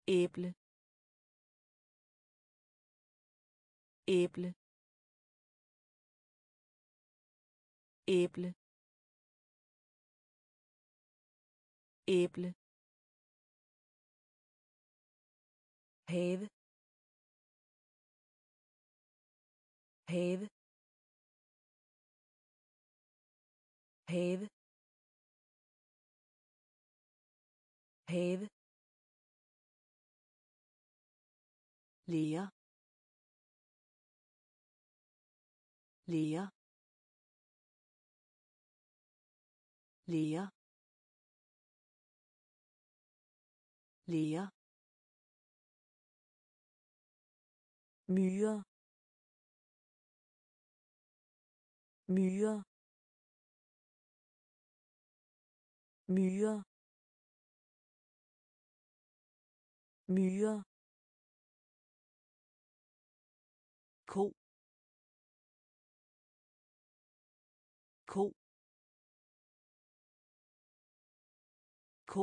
æble æble æble æble have have have have lære lære lære lære myre myre myre myre ko ko ko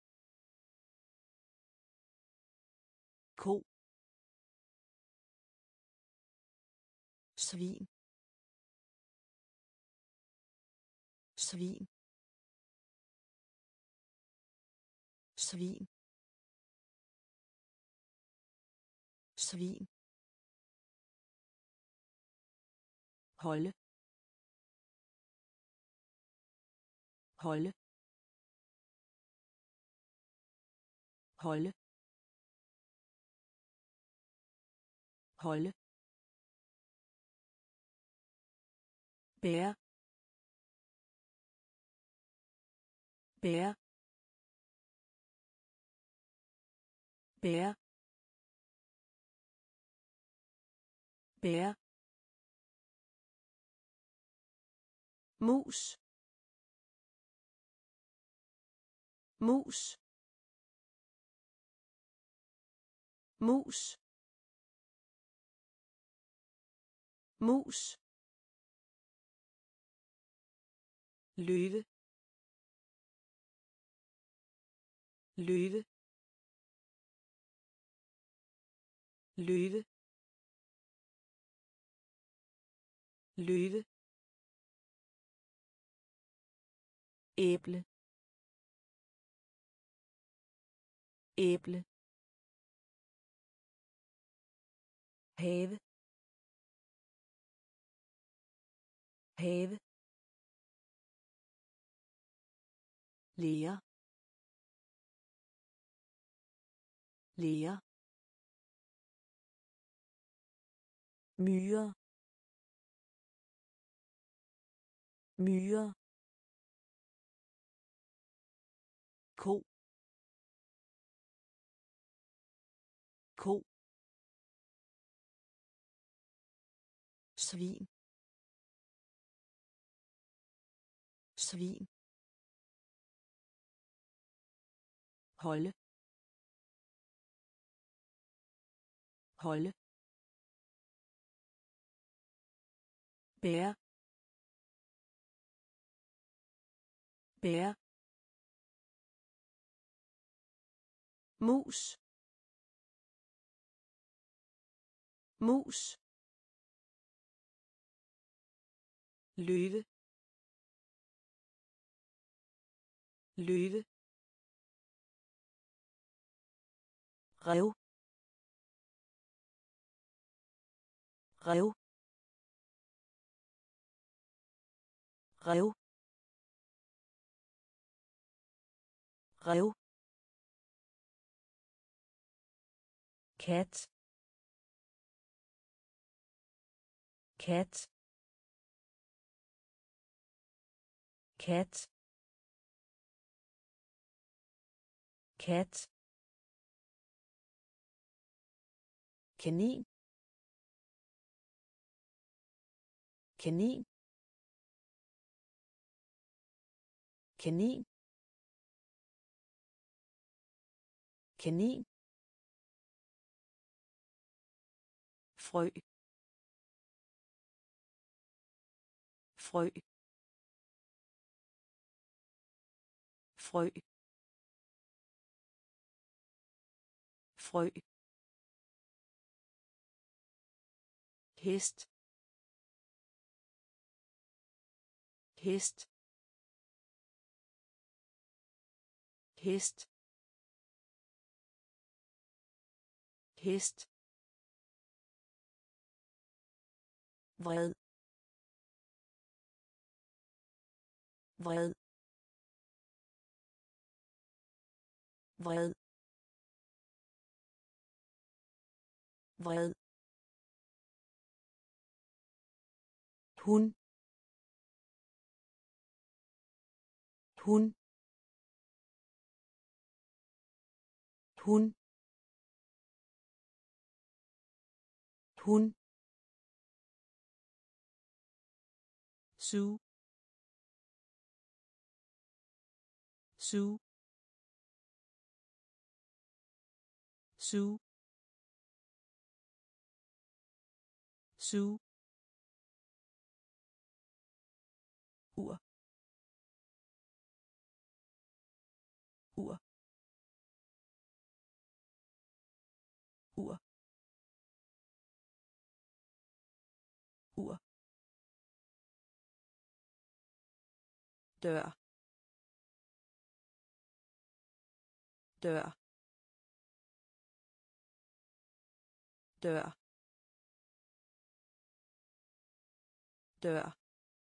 ko svin svin svin svin holde holde holde holde bære bære bære bære mus mus mus mus løve løve løve løve æble æble have have lære lære myre myre ko ko svin svin holde holde bære bære mus mus løve løve rev rev rev rev kat kat kat kat kanin kanin kanin kanin frø frø frø frø, hest, hest, hest, hest, vred, vred, vred, vred, hun, hun, hun, hun, suge, suge, suge, suge, ur, ur, ur, ur, dør, dør, dør, dør,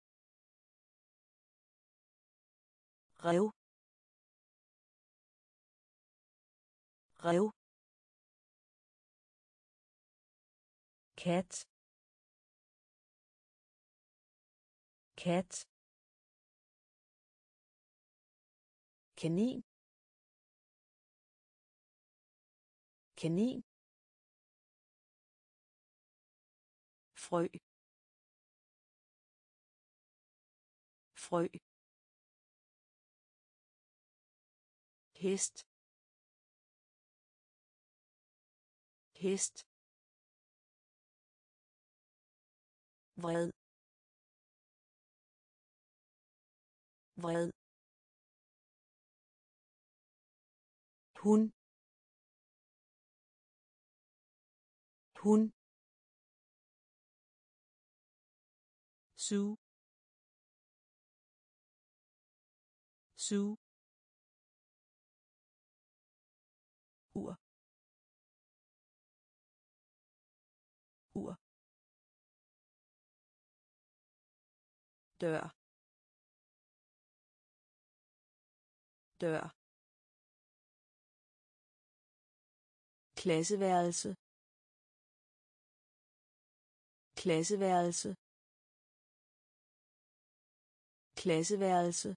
rev, rev, kat, kat, kanin, kanin, frø, frø, hest, hest, vred, vred, hun, hun, suge, suge, ur, ur, dør, dør, klasseværelse, klasseværelse, klasseværelse,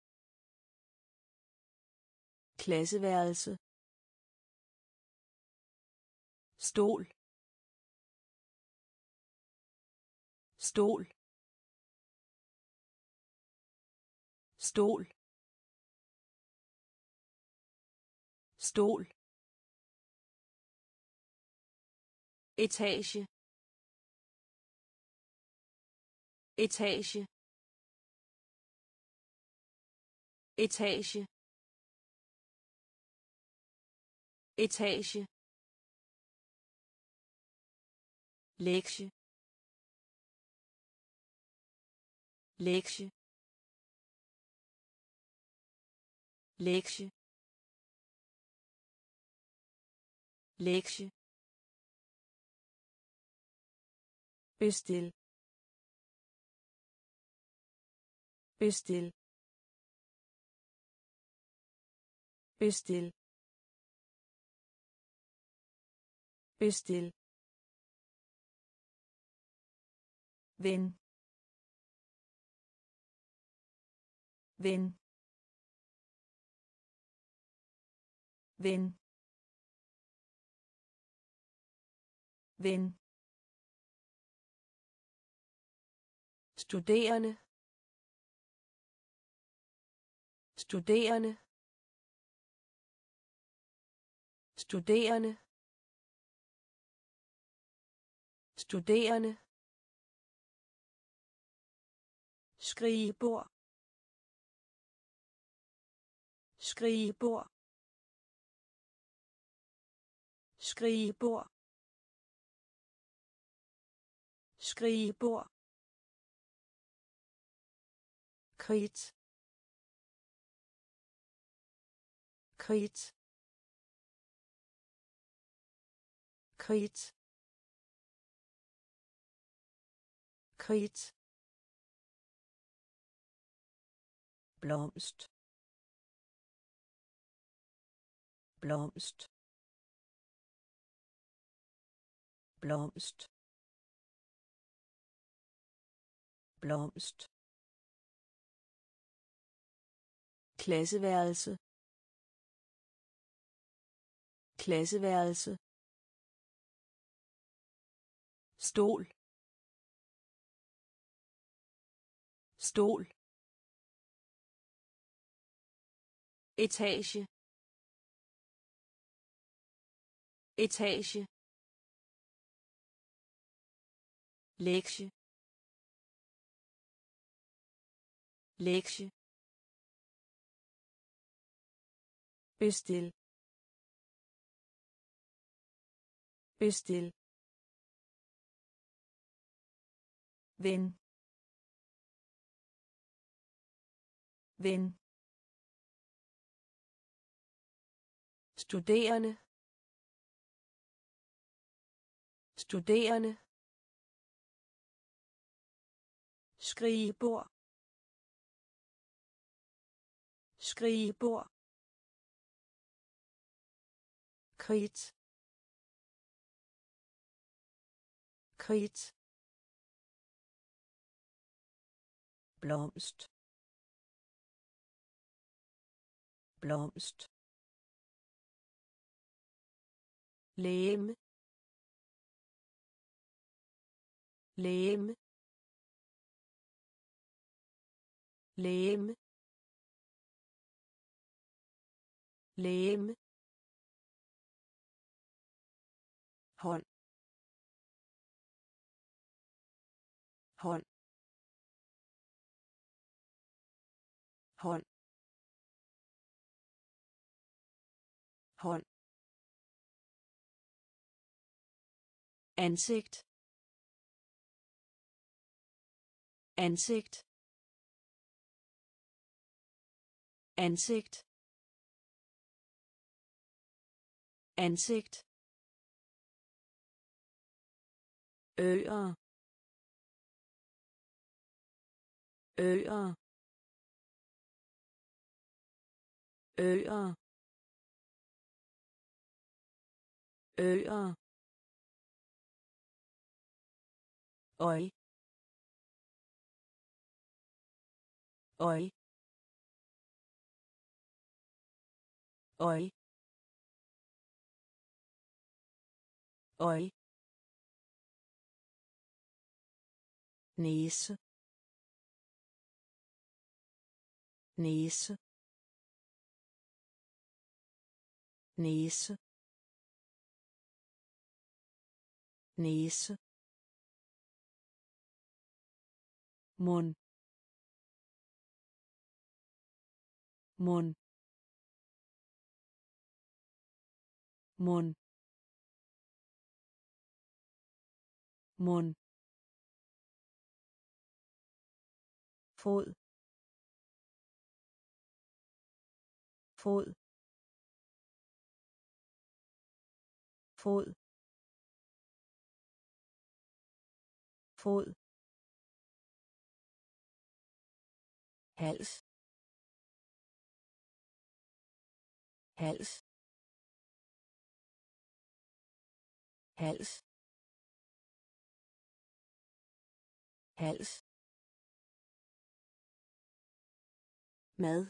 klasseværelse, stol, stol, stol, stol, etage, etage, etage, etage, lektie, lektie, lektie, lektie, bestil, bestil, bestil, bestil, ven, ven, ven, ven, studerende, studerende, studerende, studerende, skrigebord, skrigebord, skrivebord, skrivebord, kridt, kridt, kridt, kridt, blomst, blomst, blomst, blomst, klasseværelse, klasseværelse, stol, stol, etage, etage, lektie, lektie, bestil, bestil, ven, ven, studerende, studerende, skrivebord, skrivebord, kridt, kridt, blomst, blomst, legeme, legeme, legeme, legeme, hånd, hånd, hånd, hånd, ansigt, ansigt, ansigt, ansigt, øer, øer, øer, øer, øj, øj, øj, øj, næse, næse, næse, næse, mund, mund, mund, mund, fod, fod, fod, fod, hals, hals, hals, hals, mad,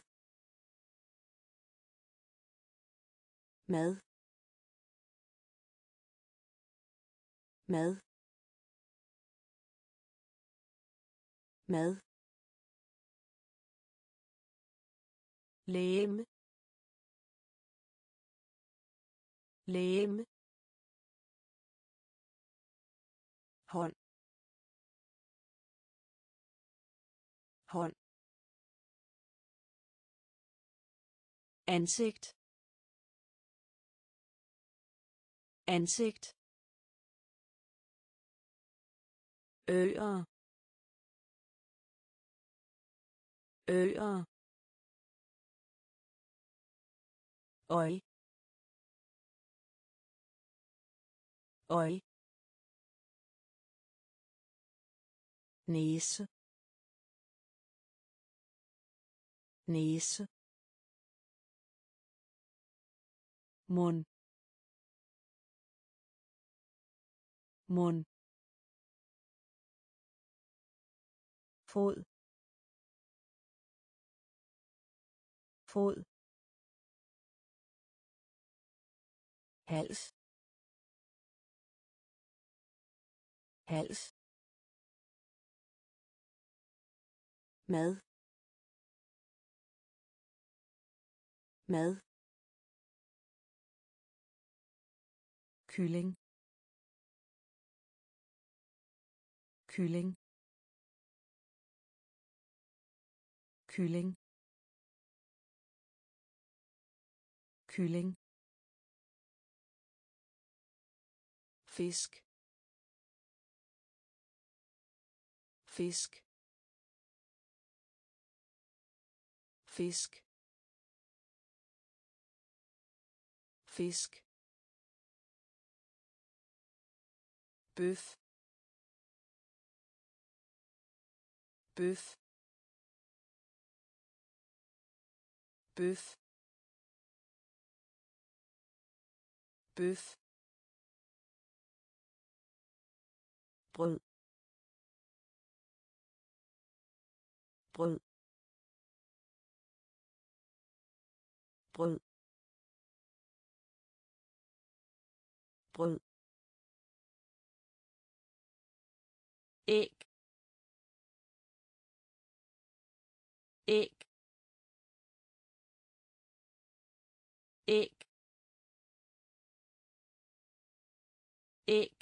mad, mad, mad, legeme, legeme, hånd, hånd, ansigt, ansigt, øer, øer, øj, øj, næse, næse, mund, mund, fod, fod, hals, hals, mad, mad, kylling, kylling, kylling, kylling, fisk, fisk, fisk, fisk, bøf, bøf, bøf, bøf, brød, brød, brød, brød, æg, æg, æg, æg,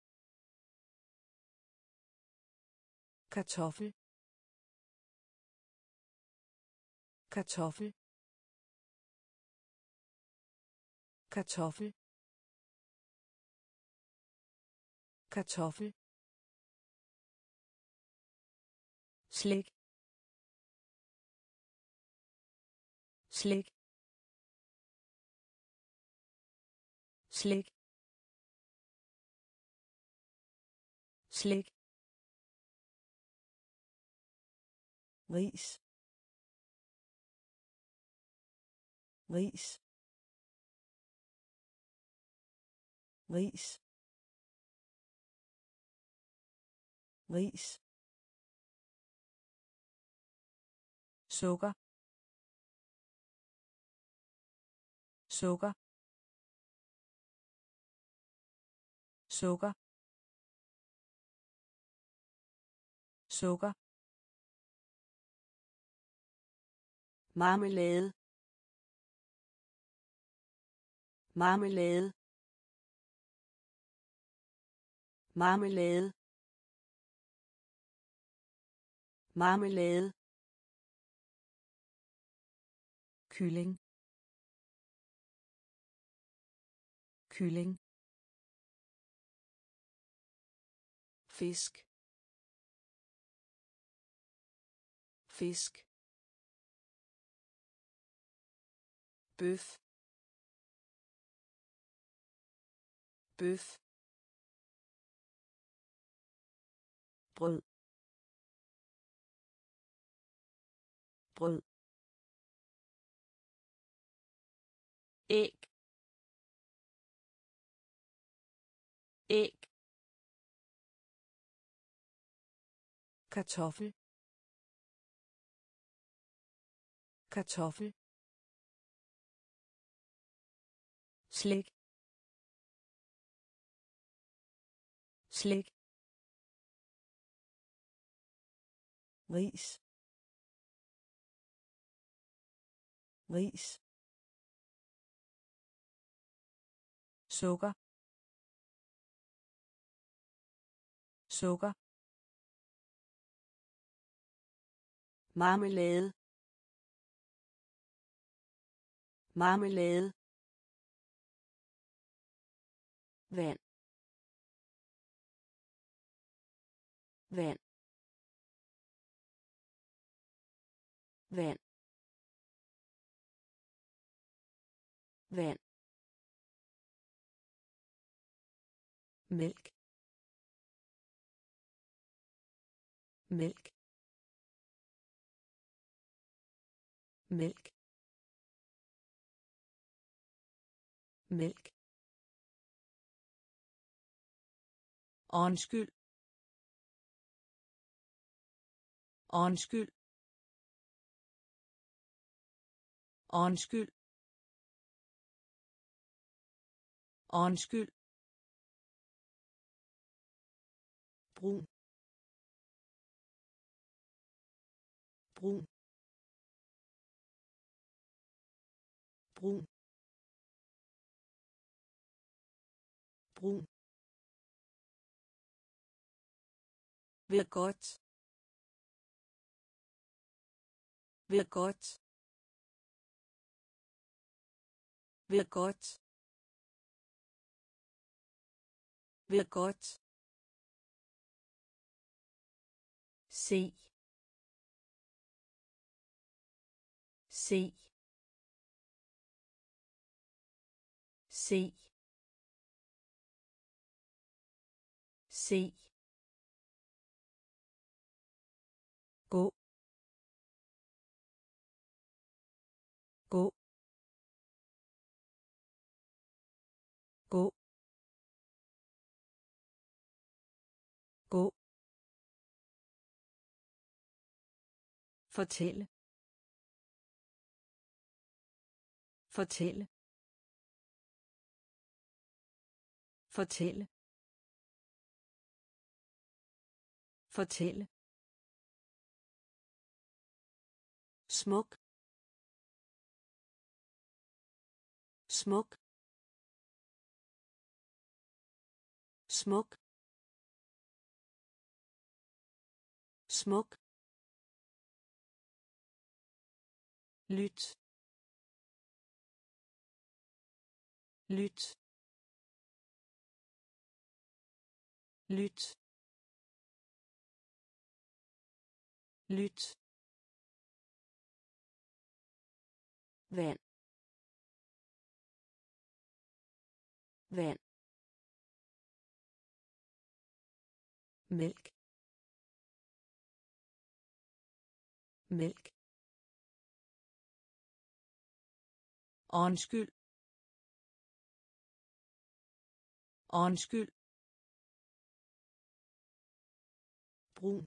kartoffel, kartoffel, kartoffel, kartoffel, slik, slik, slik, slik, ris, ris, ris, ris, sukker, sukker, sukker, sukker, marmelade, marmelade, marmelade, marmelade, kylling, kylling, fisk, fisk, bøf, bøf, brød, brød, æg, æg, kartoffel, kartoffel, slik, slik, ris, ris, sukker, sukker, marmelade, marmelade, vand, vand, vand, vand, mælk, mælk, mælk, mælk, undskyld, undskyld, undskyld, undskyld, brun, brun, brun, brun, ved godt, ved godt, ved godt, ved godt, se, se, se, se, gå, gå, gå, gå, fortælle, fortælle, fortælle, fortælle, smuk, smuk, smuk, smuk, lyt, lyt, lyt, lyt, vand, vand, mælk, mælk, undskyld, undskyld, brun,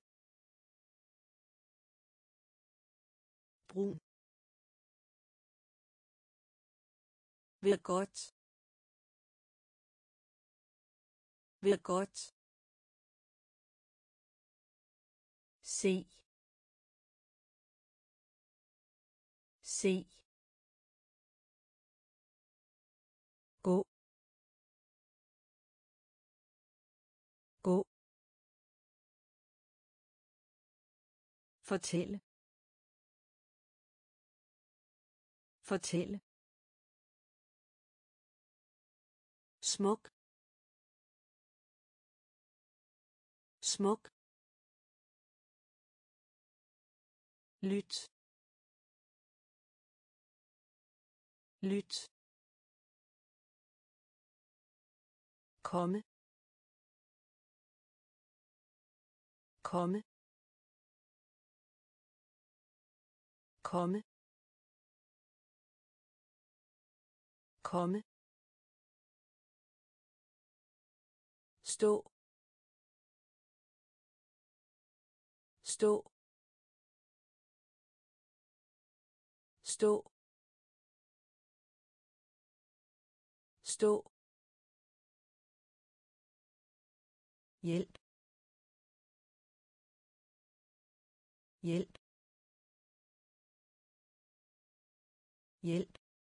brun, ved godt, ved godt, se, se, gå, gå, fortælle, fortælle, smuk, smuk, lyt, lyt, komme, komme, komme, komme, stå, stå, stå, stå, hjælp, hjælp, hjælp,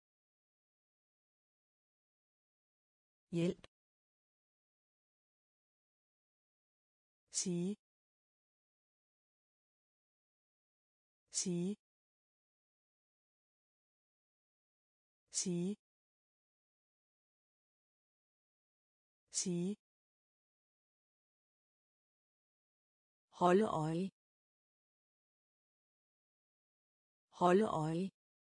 hjælp, sige, sige, sige, sige, holde øje, holde øje,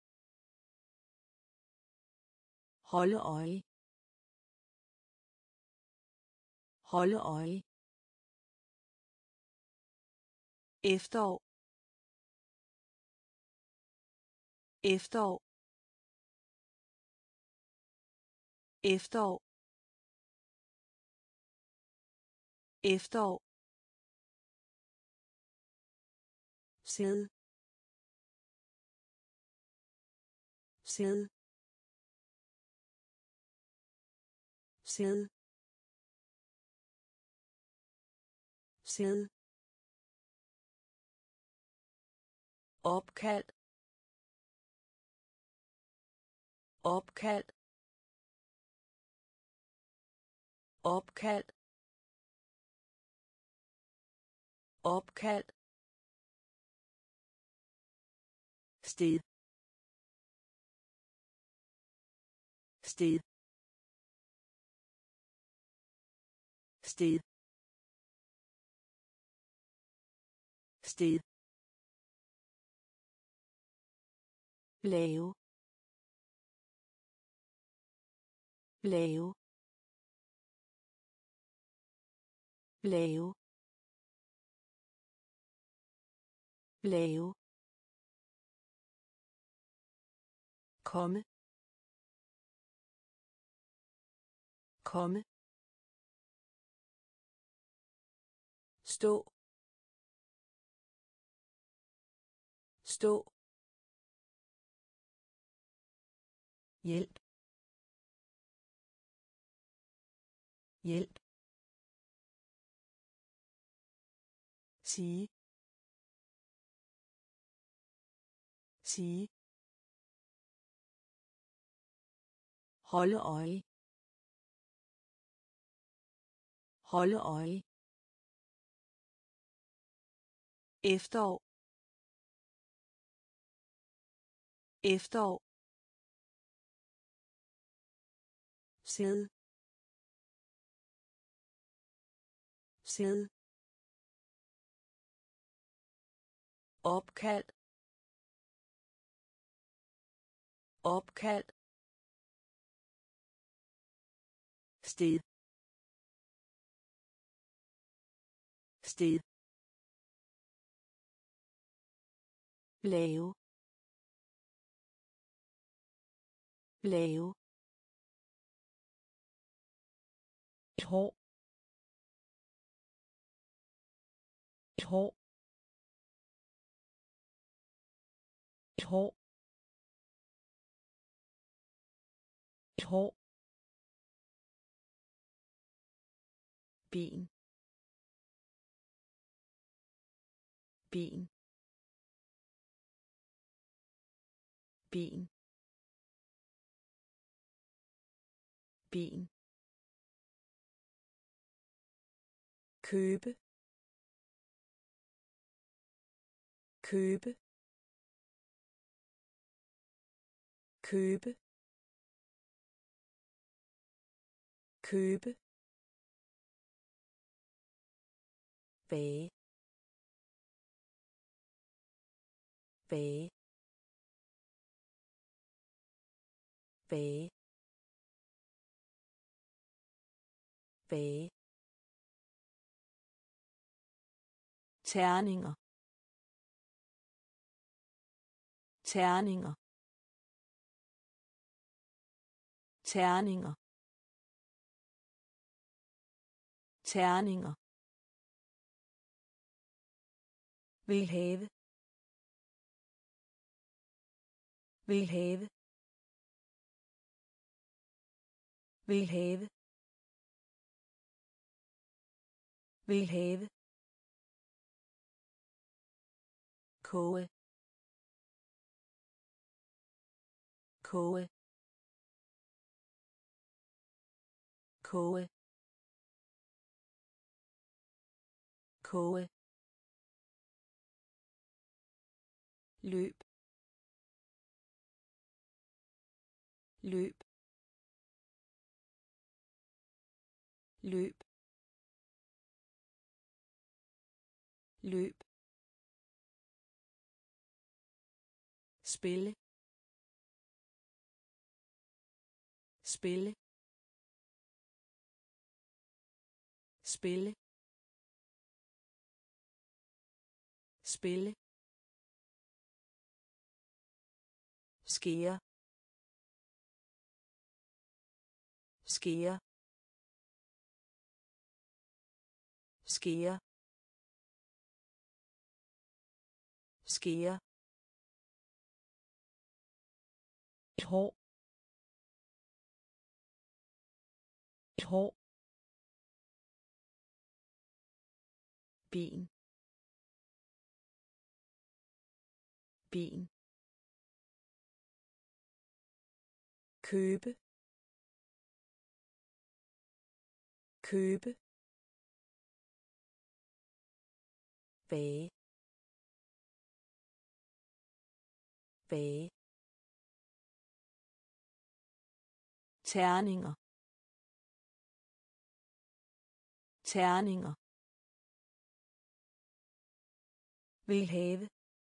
holde øje, holde øje, efterår, efterår, efterår, efterår, sæde, sæde, sæde, sæde, opkald, opkald, opkald, opkald, sted, sted, sted, sted, lave, lave, lave, lave, komme, komme, stå, stå, hjælp, hjælp, sige, sige, holde øje, holde øje, efterår, efterår, sæde, sæde, opkald, opkald, sted, sted, lave, lave, et hår, et hår, et hår, et hår, ben, ben, ben, ben, købe, købe, købe, købe, bage, bage, bage, bage, terninger, terninger, terninger, terninger, vil have, vil have, vil have, vil have, koge, koge, koge, koge, løb, løb, løb løb spille spille spille spille skære skære skære skære et hår et hår ben ben købe købe bage bage terninger terninger vil have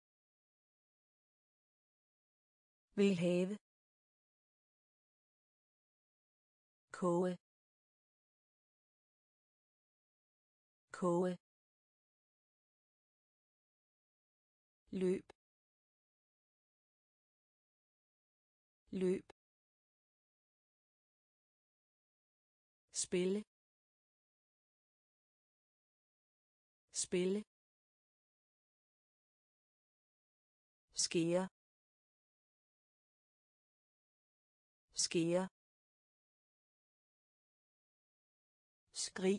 vil have koge koge løb løb spille spille skære skære skrig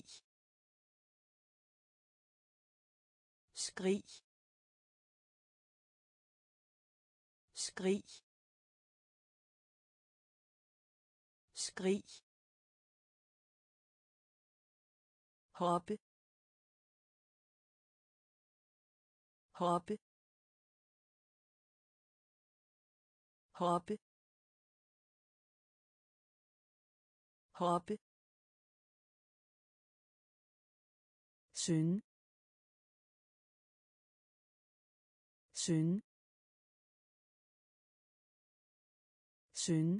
skrig skrig skrig hoppe hoppe hoppe hoppe synge synge synge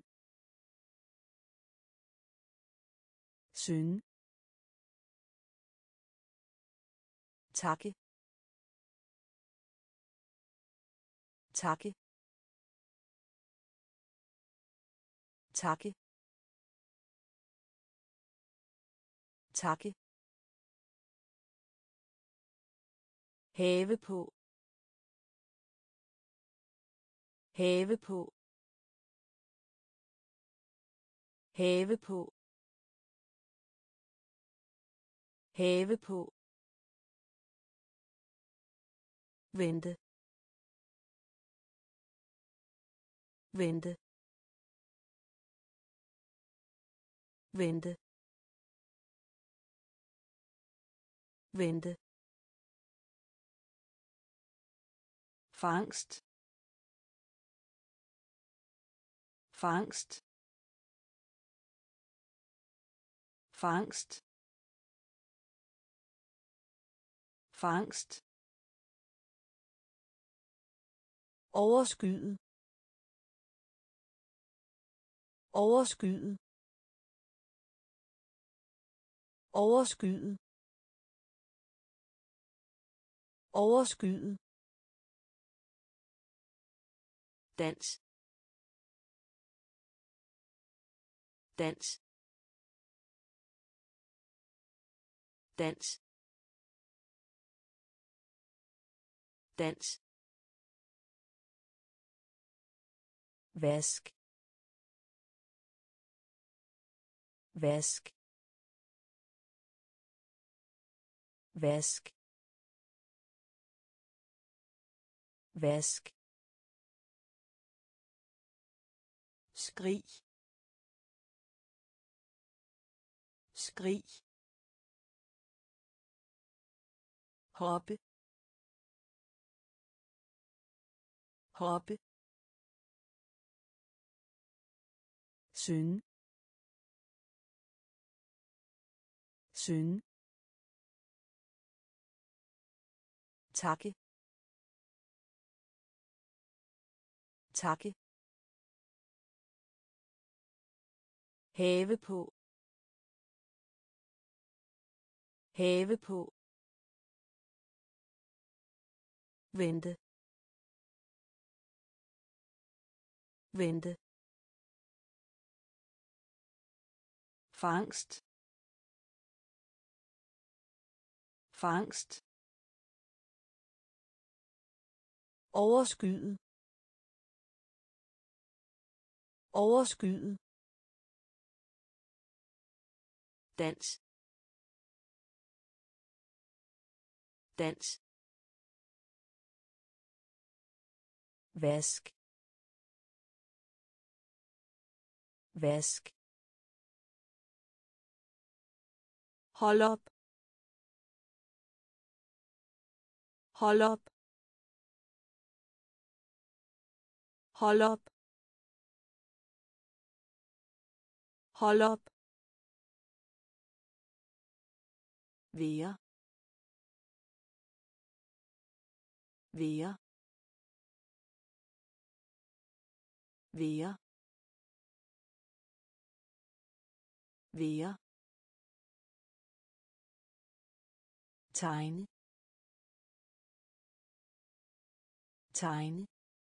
synge takke takke takke takke have på have på have på have på vente vente vente vente fangst fangst fangst fangst overskyde overskyde overskyde overskyde dans dans dans dans vask vask vask vask skrig skrig hoppe hoppe synge synge, takke, takke, have på, have på, vente, vente, fangst, fangst, overskyet, overskyet, dans, dans, vask, vask, hold op, hold op, hold op, hold op, være, være, være, være, tegne, tegne,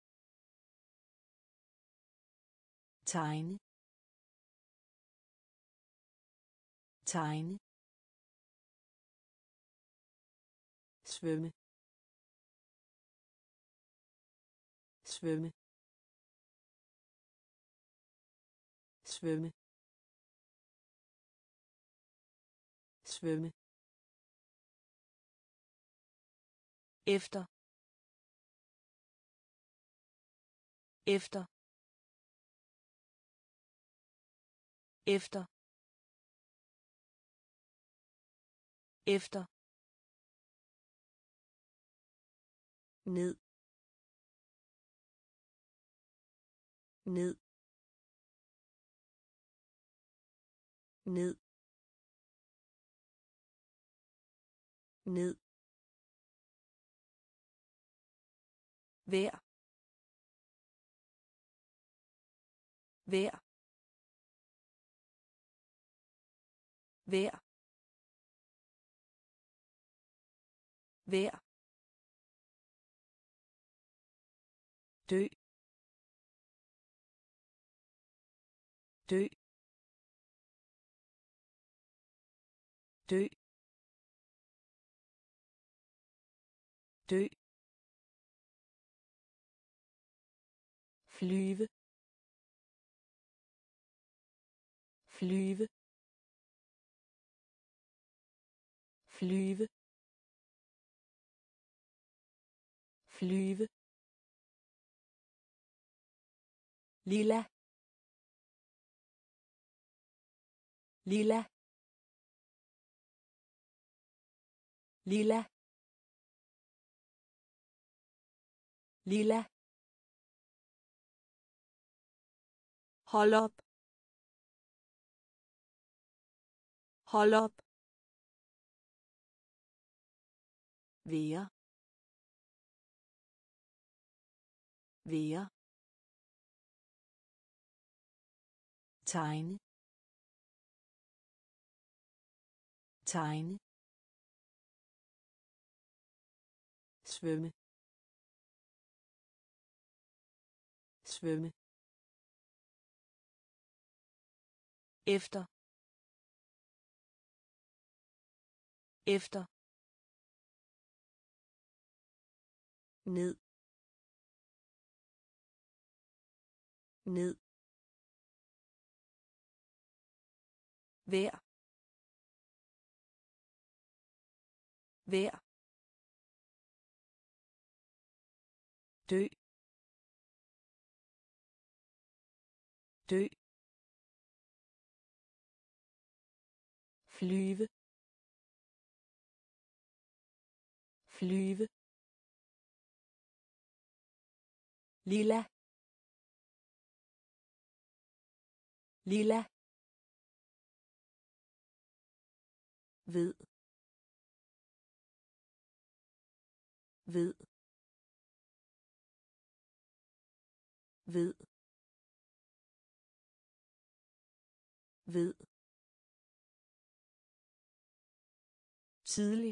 tegne, tegne, svømme, svømme, svømme, svømme, efter, efter, efter, efter, ned, ned, ned, ned, vær, vær, vær, vær, dø, dø, dø, dø, flyve, flyve, flyve, flyve, lilla, lilla, lilla, lilla, hold op, hold op, være, være, tegne, tegne, svømme, svømme, efter, efter, ned, ned, vær, vær, dø, dø, flyve, flyve, lilla, lilla, ved ved ved ved tidlig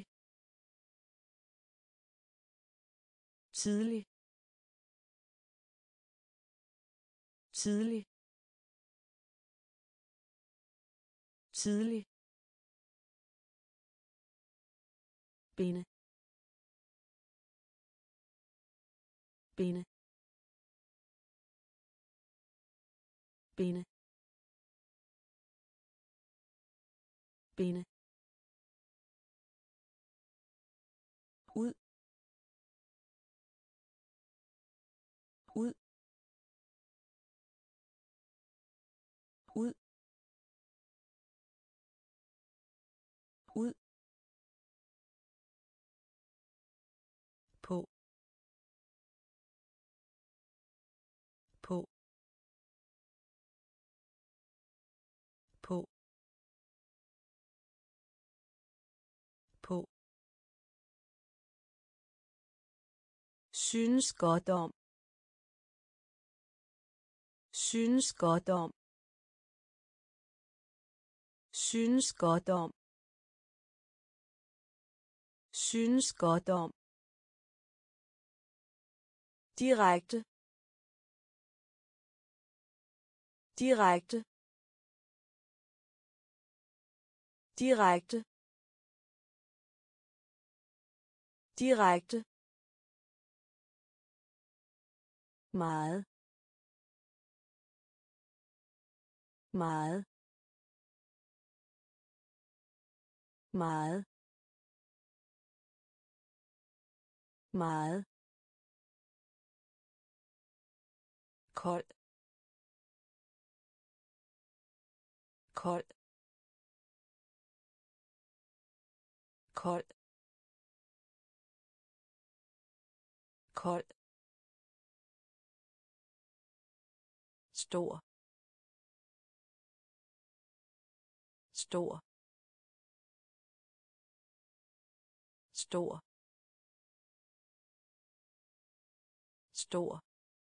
tidlig tidlig tidlig binde binde binde binde ud ud ud ud på på på på synes godt om synes godt om synes godt om synes godt om direkte direkte direkte direkte meget meget meget meget kold kold kold kold stor stor stor stor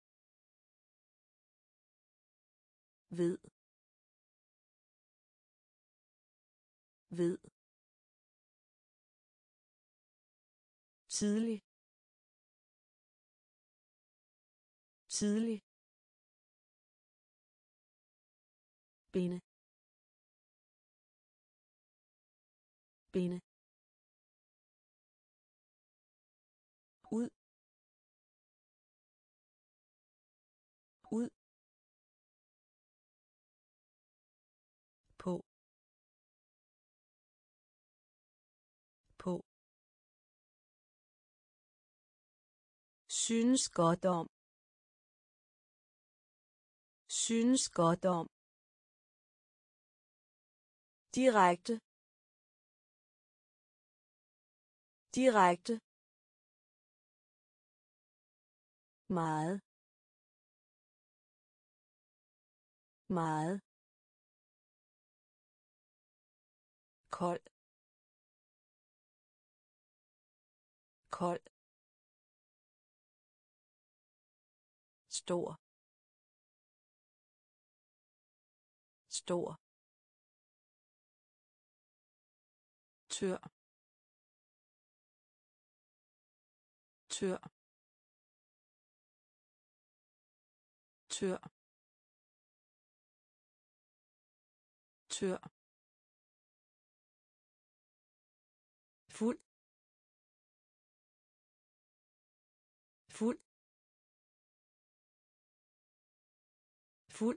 ved ved tidlig tidlig binde binde ud ud på på synes godt om synes godt om direkte direkte meget meget kold kold stor stor tør tør tør tør fuld fuld fuld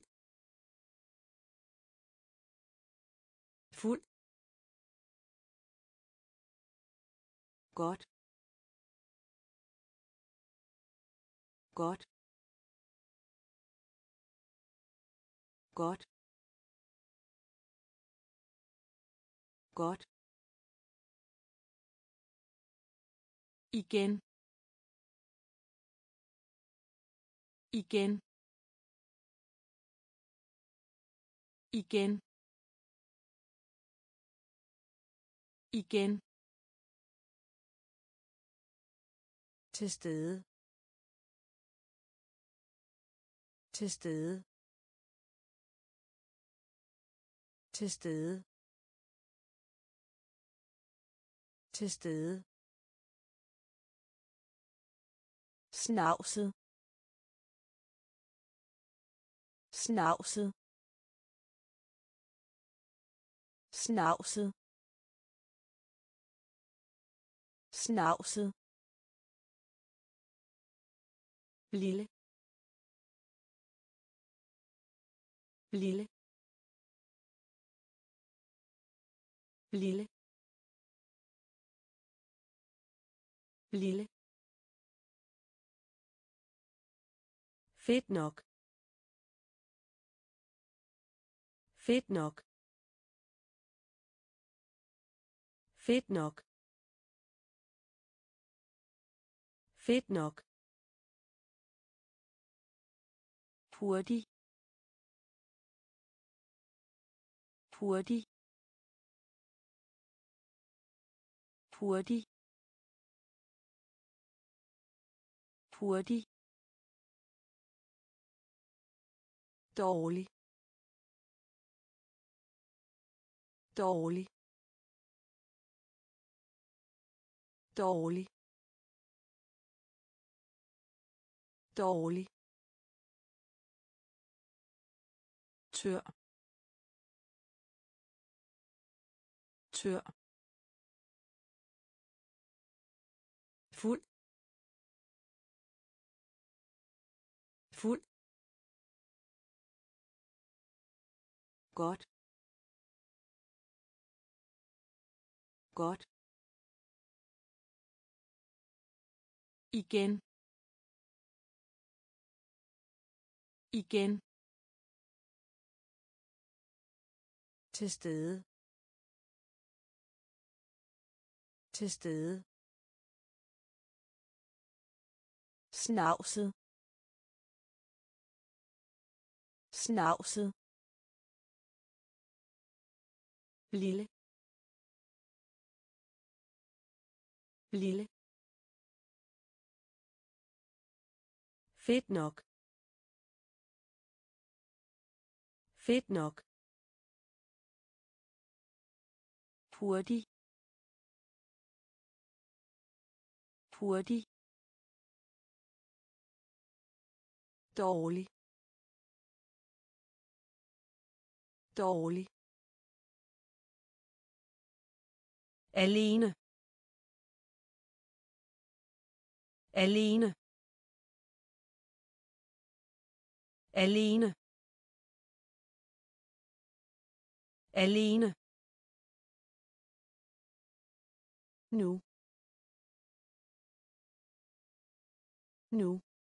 fuld godt godt godt godt igen igen igen igen, til stede, til stede, til stede, til stede, snavset, snavset, snavset, snavset, lille, lille, lille, lille, fedt nok, fedt nok, fedt nok, fedt nok, hurtig, hurtig, hurtig, hurtig, dårlig, dårlig, dårlig, dårlig, tør, tør, fuld, fuld, godt, godt, igen, igen, til stede, til stede, snavset, snavset, lille, lille, fedt nok, fedt nok, hurtig, hurtig, dårlig, dårlig, alene, alene, alene, alene, nu, nu,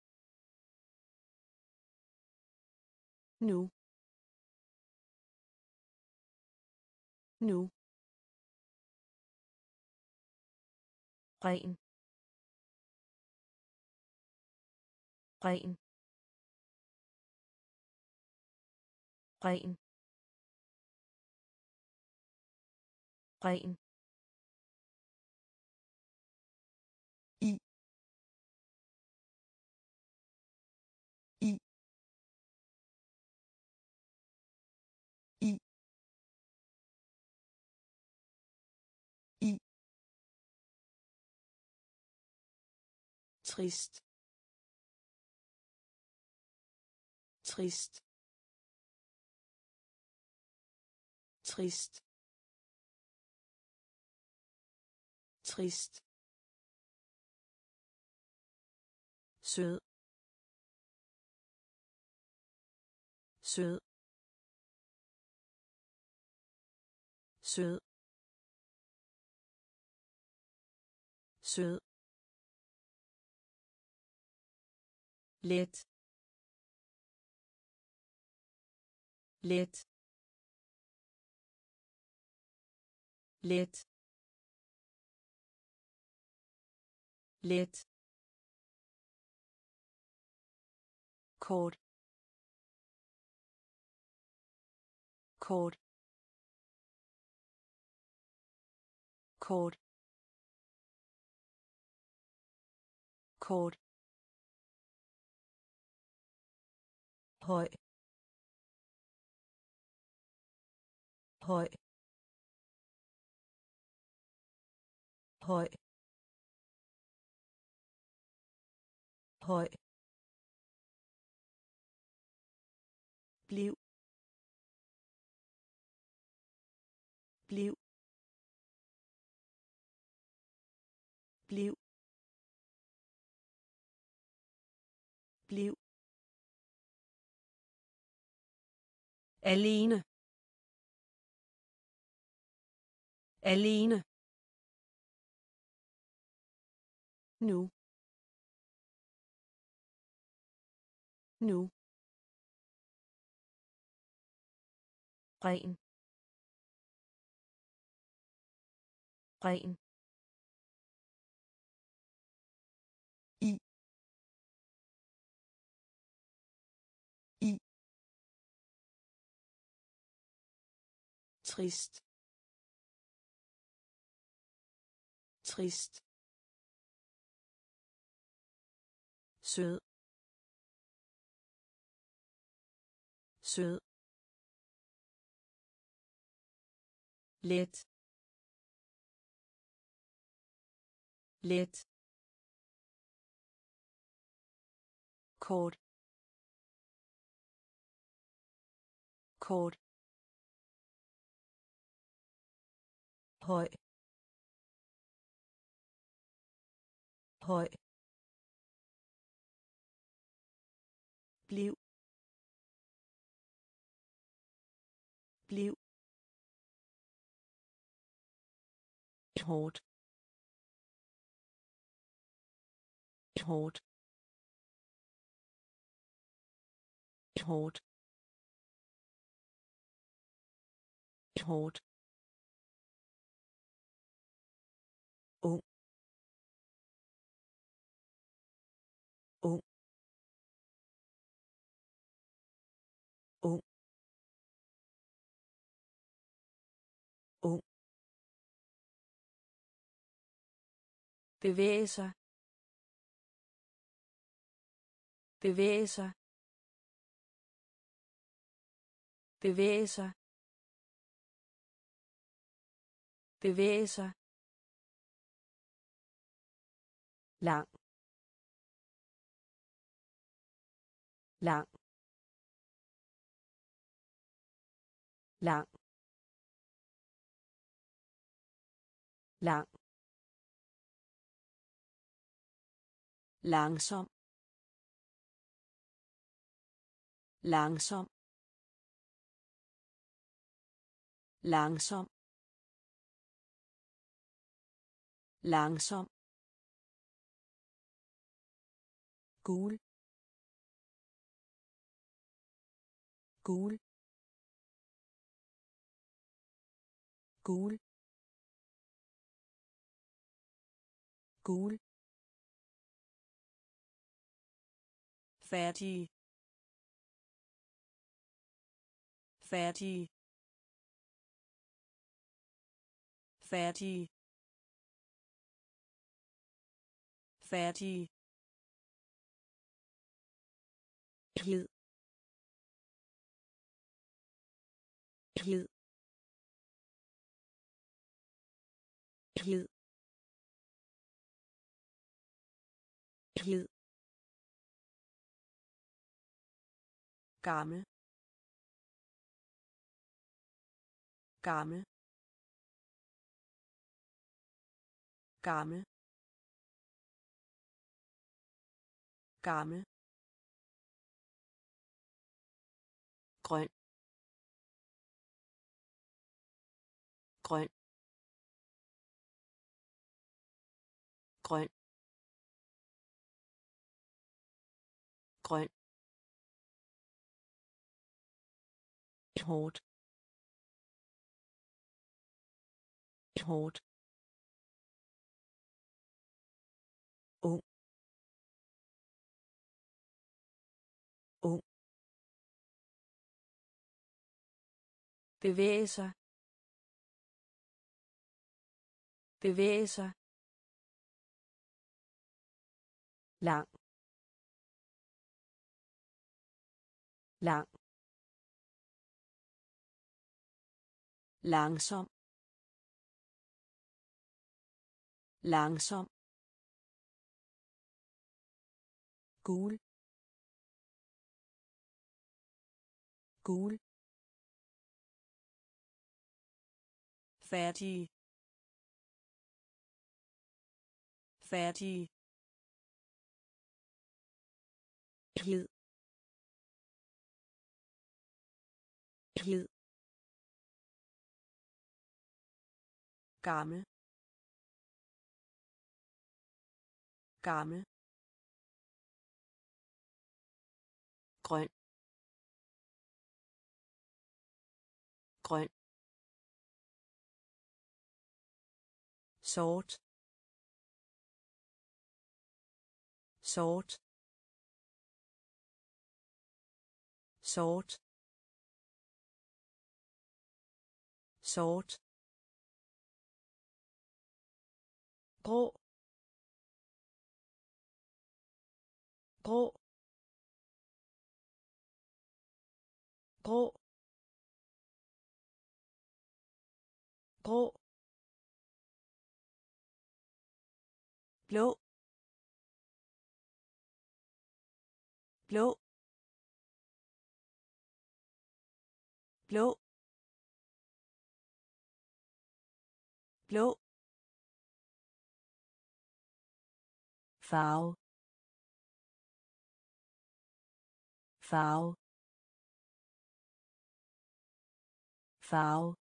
nu, nu, ren, ren, ren, ren, i, i, i, i, trist, trist, trist, trist, sød, sød, sød, sød, let, let, let, let, kort, kort, kort, kort, høj, høj, høj, høj, bliv, bliv, bliv, bliv, alene, alene, nu, nu, ren, ren, i, i, trist, trist, sød, sød, let, let, kort, kort, høj, høj, bliv, bliv, hårdt, hårdt, hårdt, hårdt, ung, ung, ung, ung, bevæge sig, bevæge sig, bevæge sig, bevæge sig, lang, lang, lang, lang, langsom, langsom, langsom, langsom, gul, gul, gul, gul, færdig, færdig, færdig, færdig, glid, glid, glid, glid, gammel, gammel, gammel, gammel, grøn, grøn, grøn, grøn, hårdt, hårdt, ung, ung, bevæge sig, bevæge sig, lang, lang, langsom, langsom, gul, gul, færdig, færdig, glid, glid, gammel, gammel, grøn, grøn, sort, sort, sort, sort, grå, grå, grå, grå, blå, blå, blå, blå, farve, farve, farve,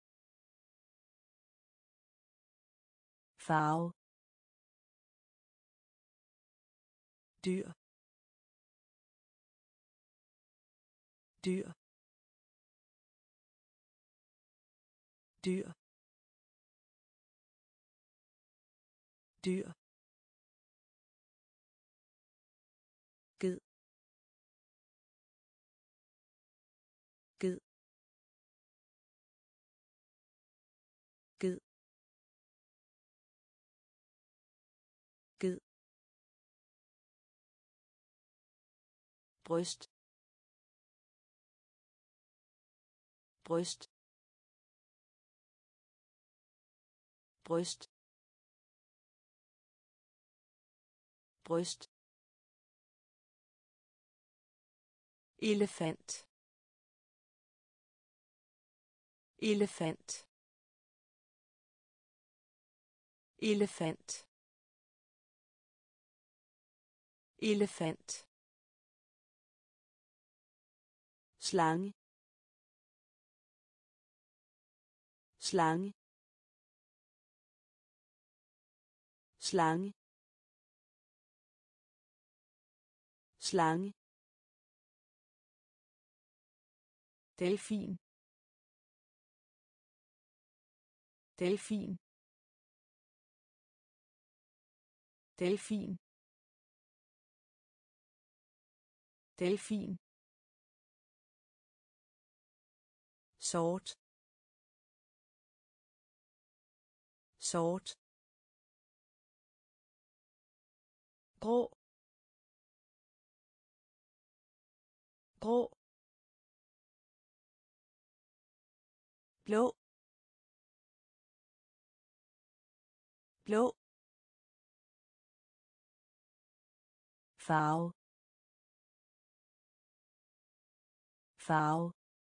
farve, dyr, dyr, dyr, dyr, ged, ged, ged, ged, bryst, bryst, bryst, bryst, elefant, elefant, elefant, elefant, slange, slange, slange, slange, delfin, delfin, delfin, delfin, sort, sort, grå, grå, blå, blå, farve, farve,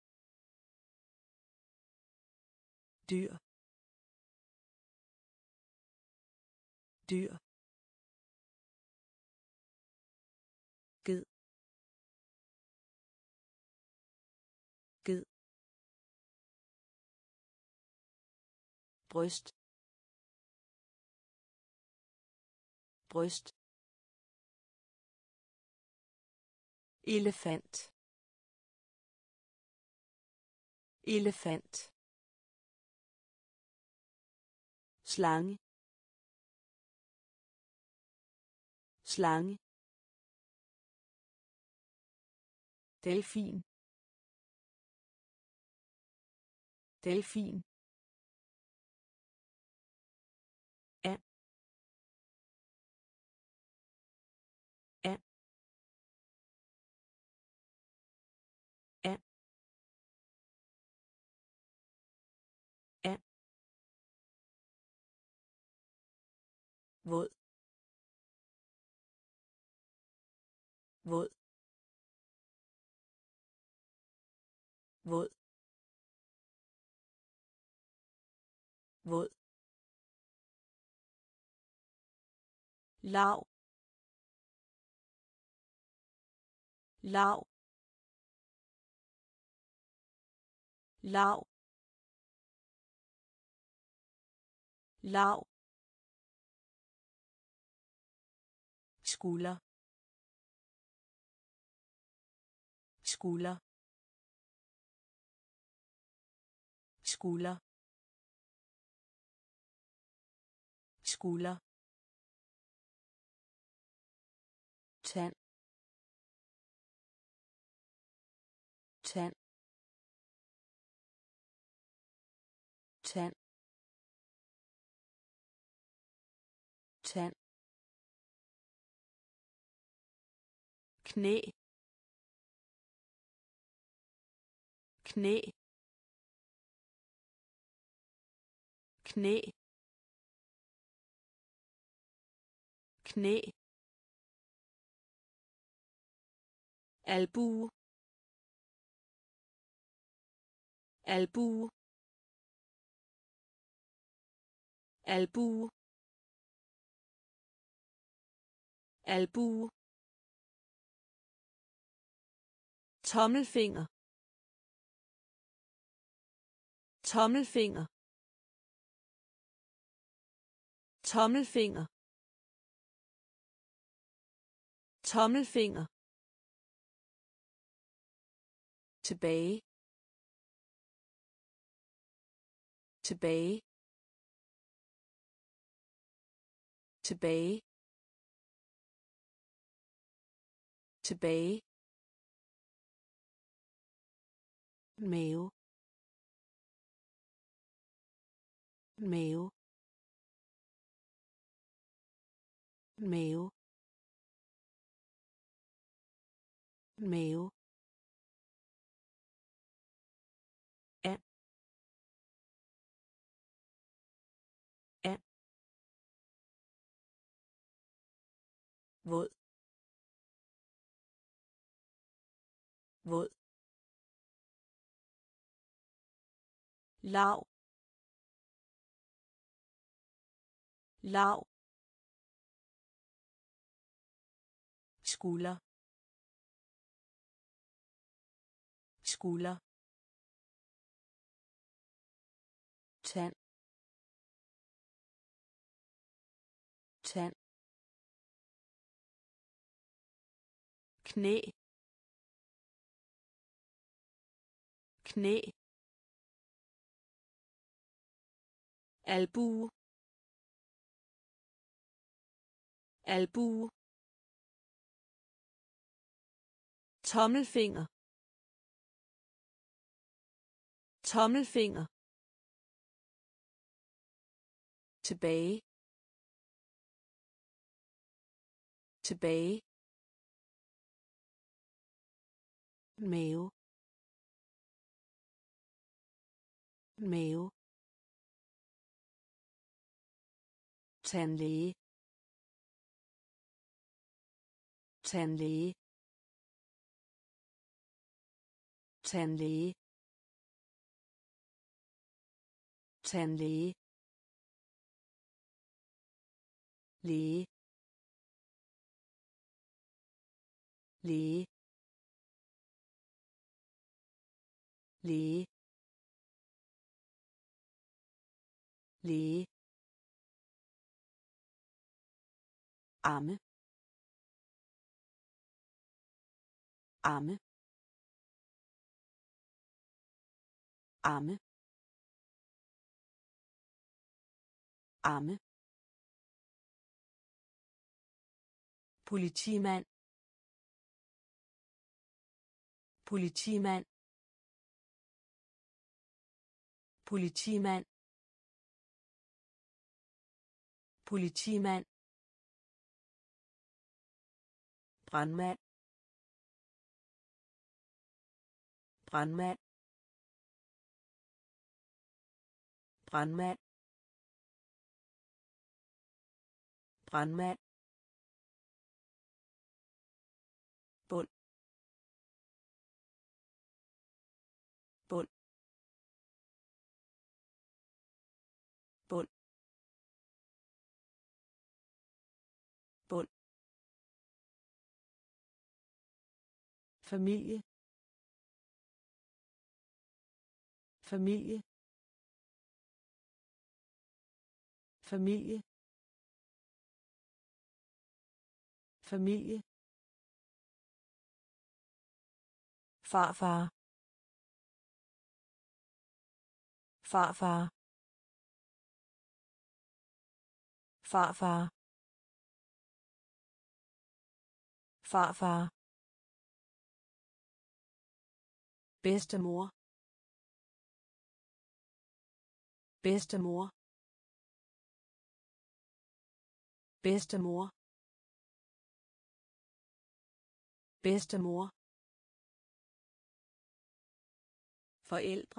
dyr, dyr, ged, ged, bryst, bryst, elefant, elefant, slange, slange, delfin, delfin, våd våd våd våd lav lav lav lav skulder skulder skulder skulder tand tand tand tand knæ knæ knæ knæ albue albue albue albue tommelfinger tommelfinger tommelfinger tommelfinger tilbage tilbage tilbage tilbage mave mave mave mave and and våd våd lav lav skulder skulder tand tand knæ knæ albue albue tommelfinger tommelfinger tilbage tilbage mave mave tandlæge tandlæge tandlæge tandlæge læge læge læge læge arme arme arme arme politimand politimand politimand politimand brandmand brandmand brandmand brandmand, bund, bund, bund, bund, familie, familie, familie, familie, farfar, farfar, farfar, farfar, bedstemor, bedstemor, bedstemor, bedstemor, forældre,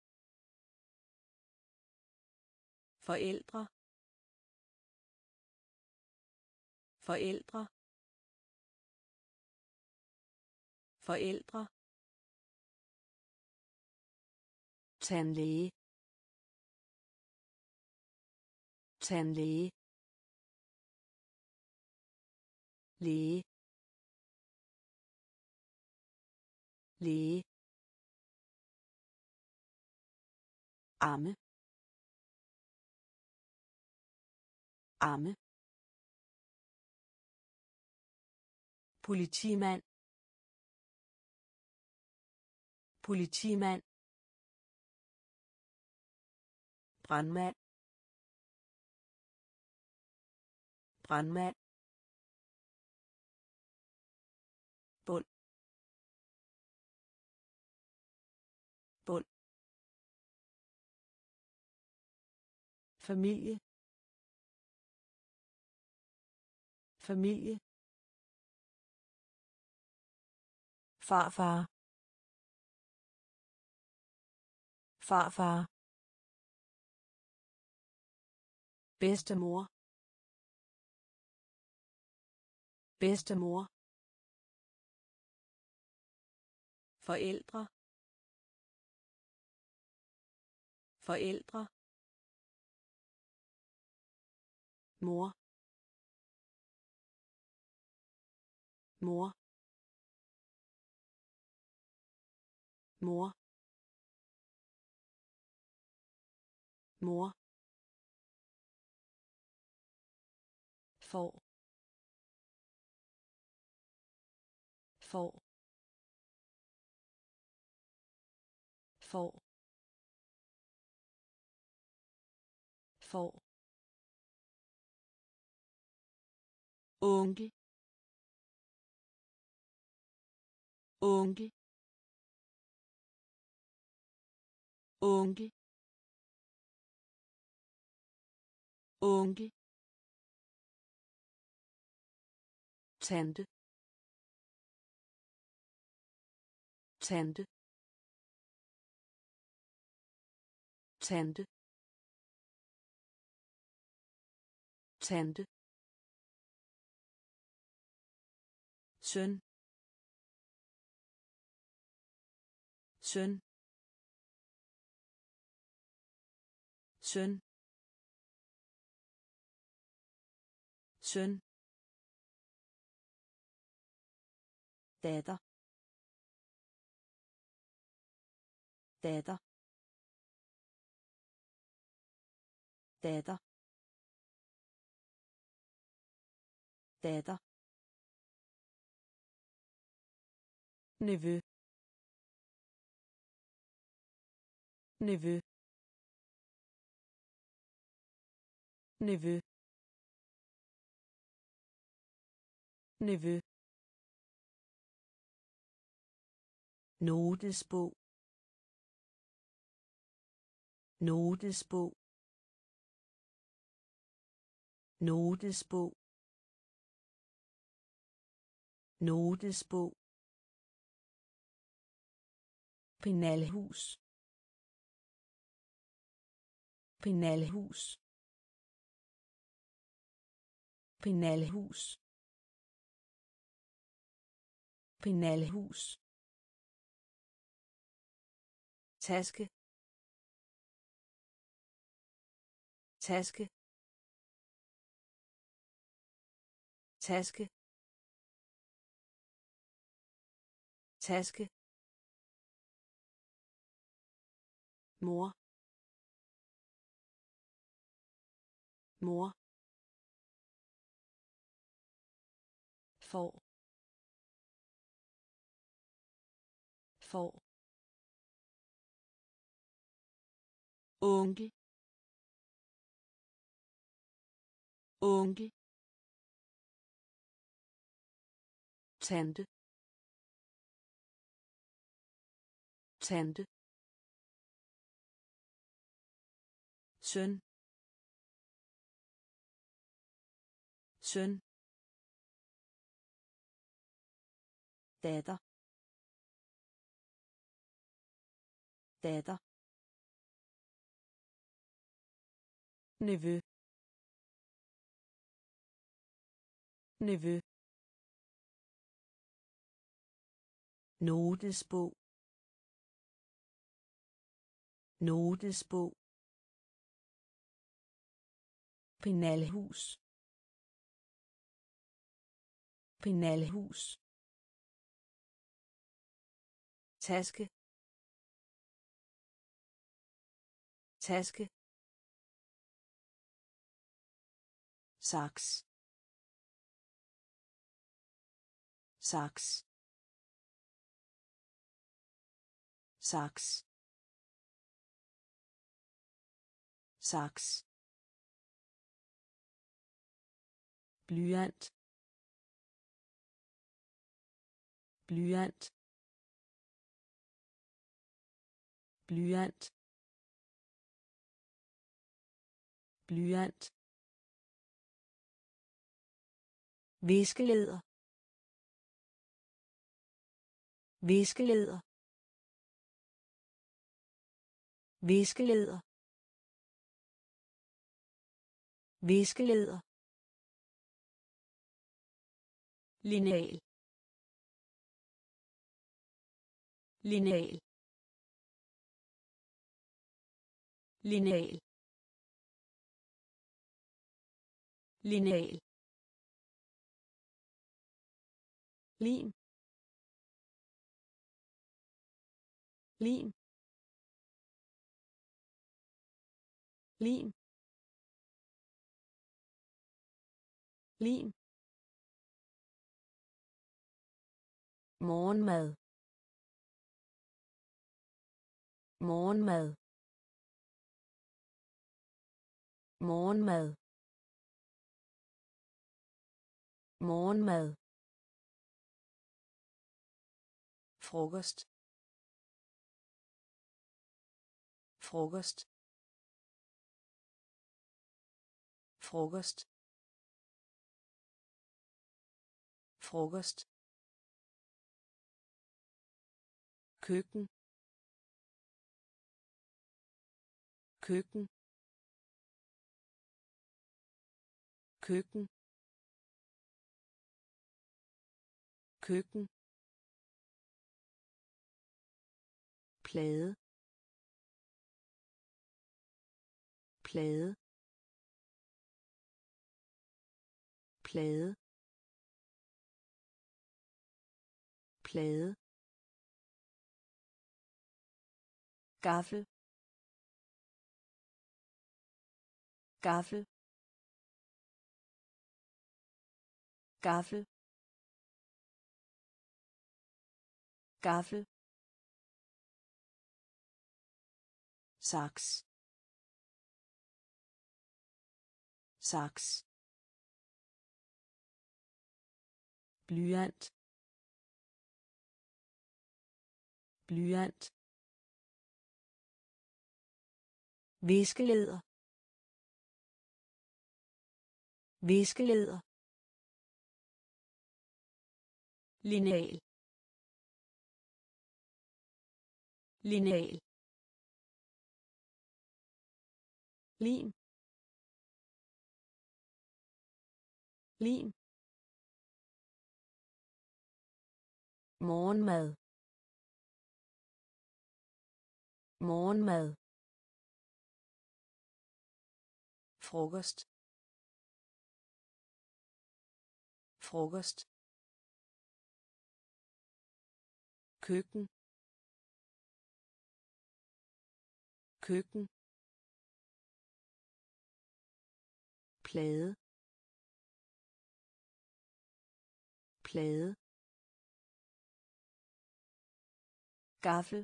forældre, forældre, forældre, tandlæge, tandlæge, læge, læge, amme, amme, politimand, politimand, brandmand, brandmand, bund, bund, familie, familie, farfar, farfar, bedstemor, bedstemor, forældre, forældre, mor, mor, mor, mor, får, får, får, får, onkel, onkel, onkel, onkel, tante, tante, tante, tante, søn, søn, søn, søn, datter, datter, datter, datter, nevø, nevø, nevø, nevø, notesbog, notesbog, notesbog, notesbog, penalhus, penalhus, Penalhus. Penalhus. Taske. Taske. Taske. Taske. Mor. Mor. For. For. Onkel. Onkel. Tante. Tante. Søn. Søn. Datter. Datter. Nevø. Nevø. Notesbog. Notesbog. Penalhus. Penalhus. Taske. Taske. Saks. Saks. Saks. Saks. Blyant. Blyant. Blyant. Blyant. Viskeleder. Viskeleder. Viskeleder. Viskeleder. Lineal. Lineal. Lineal. Lineal. Lim. Lim. Lim. Lim. Morgenmad. Morgenmad. Morgenmad. Morgenmad. Frokost. Frokost. Frokost. Frokost. Køkken. Køkken. Køkken. Køkken. Plade. Plade. Plade. Plade. Gaffel. Gaffel. Gaffel. Gaffel. Saks. Saks. Blyant. Blyant. Viskeleder. Viskeleder. Lineal. Lineal. Lim. lim, morgenmad, morgenmad, frokost, frokost, køkken, køkken, plade, plade, gaffel,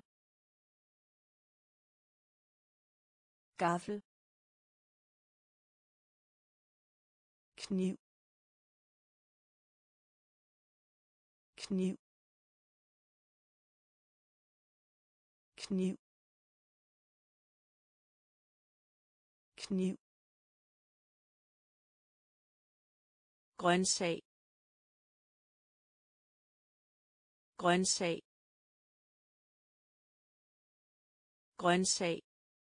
gaffel, kniv, kniv, kniv, kniv, grøntsag, grøntsag, grøntsag,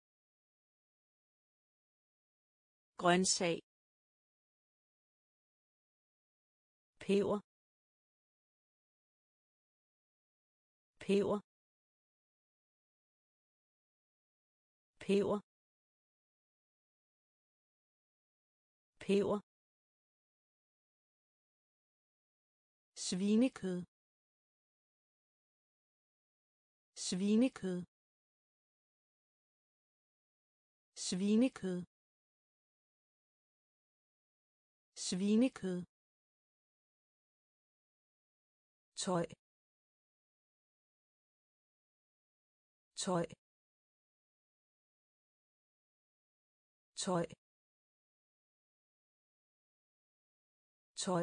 grøntsag, peber, peber, peber, peber, svinekød, svinekød, svinekød, svinekød, tøj, tøj, tøj, tøj,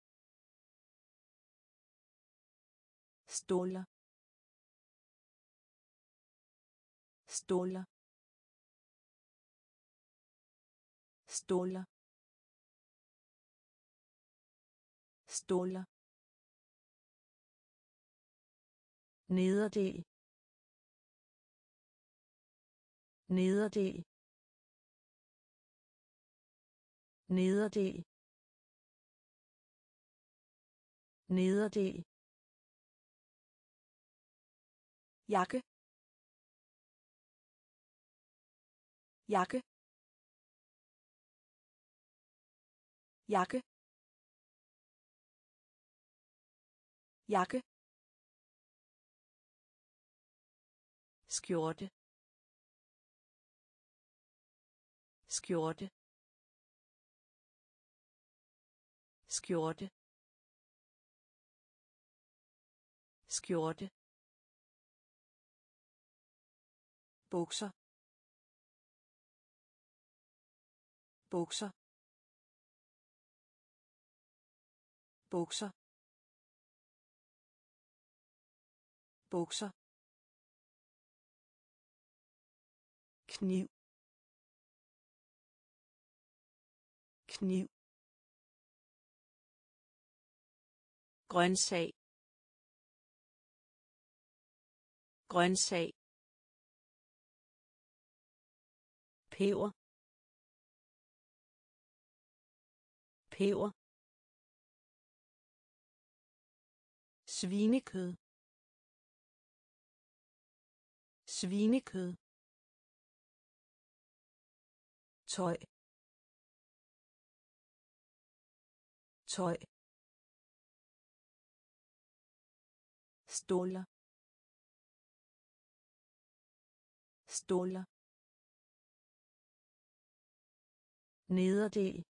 ståler, ståler, ståler, ståler, nederdel, nederdel, nederdel, nederdel, jakke, jakke, jakke, jakke, skjorte, skjorte, skjorte, skjorte, bukser, bukser, bukser, bukser, kniv, kniv, grøntsag, grøntsag, peber, peber, svinekød, svinekød, tøj, tøj, ståler, ståler, nederdel,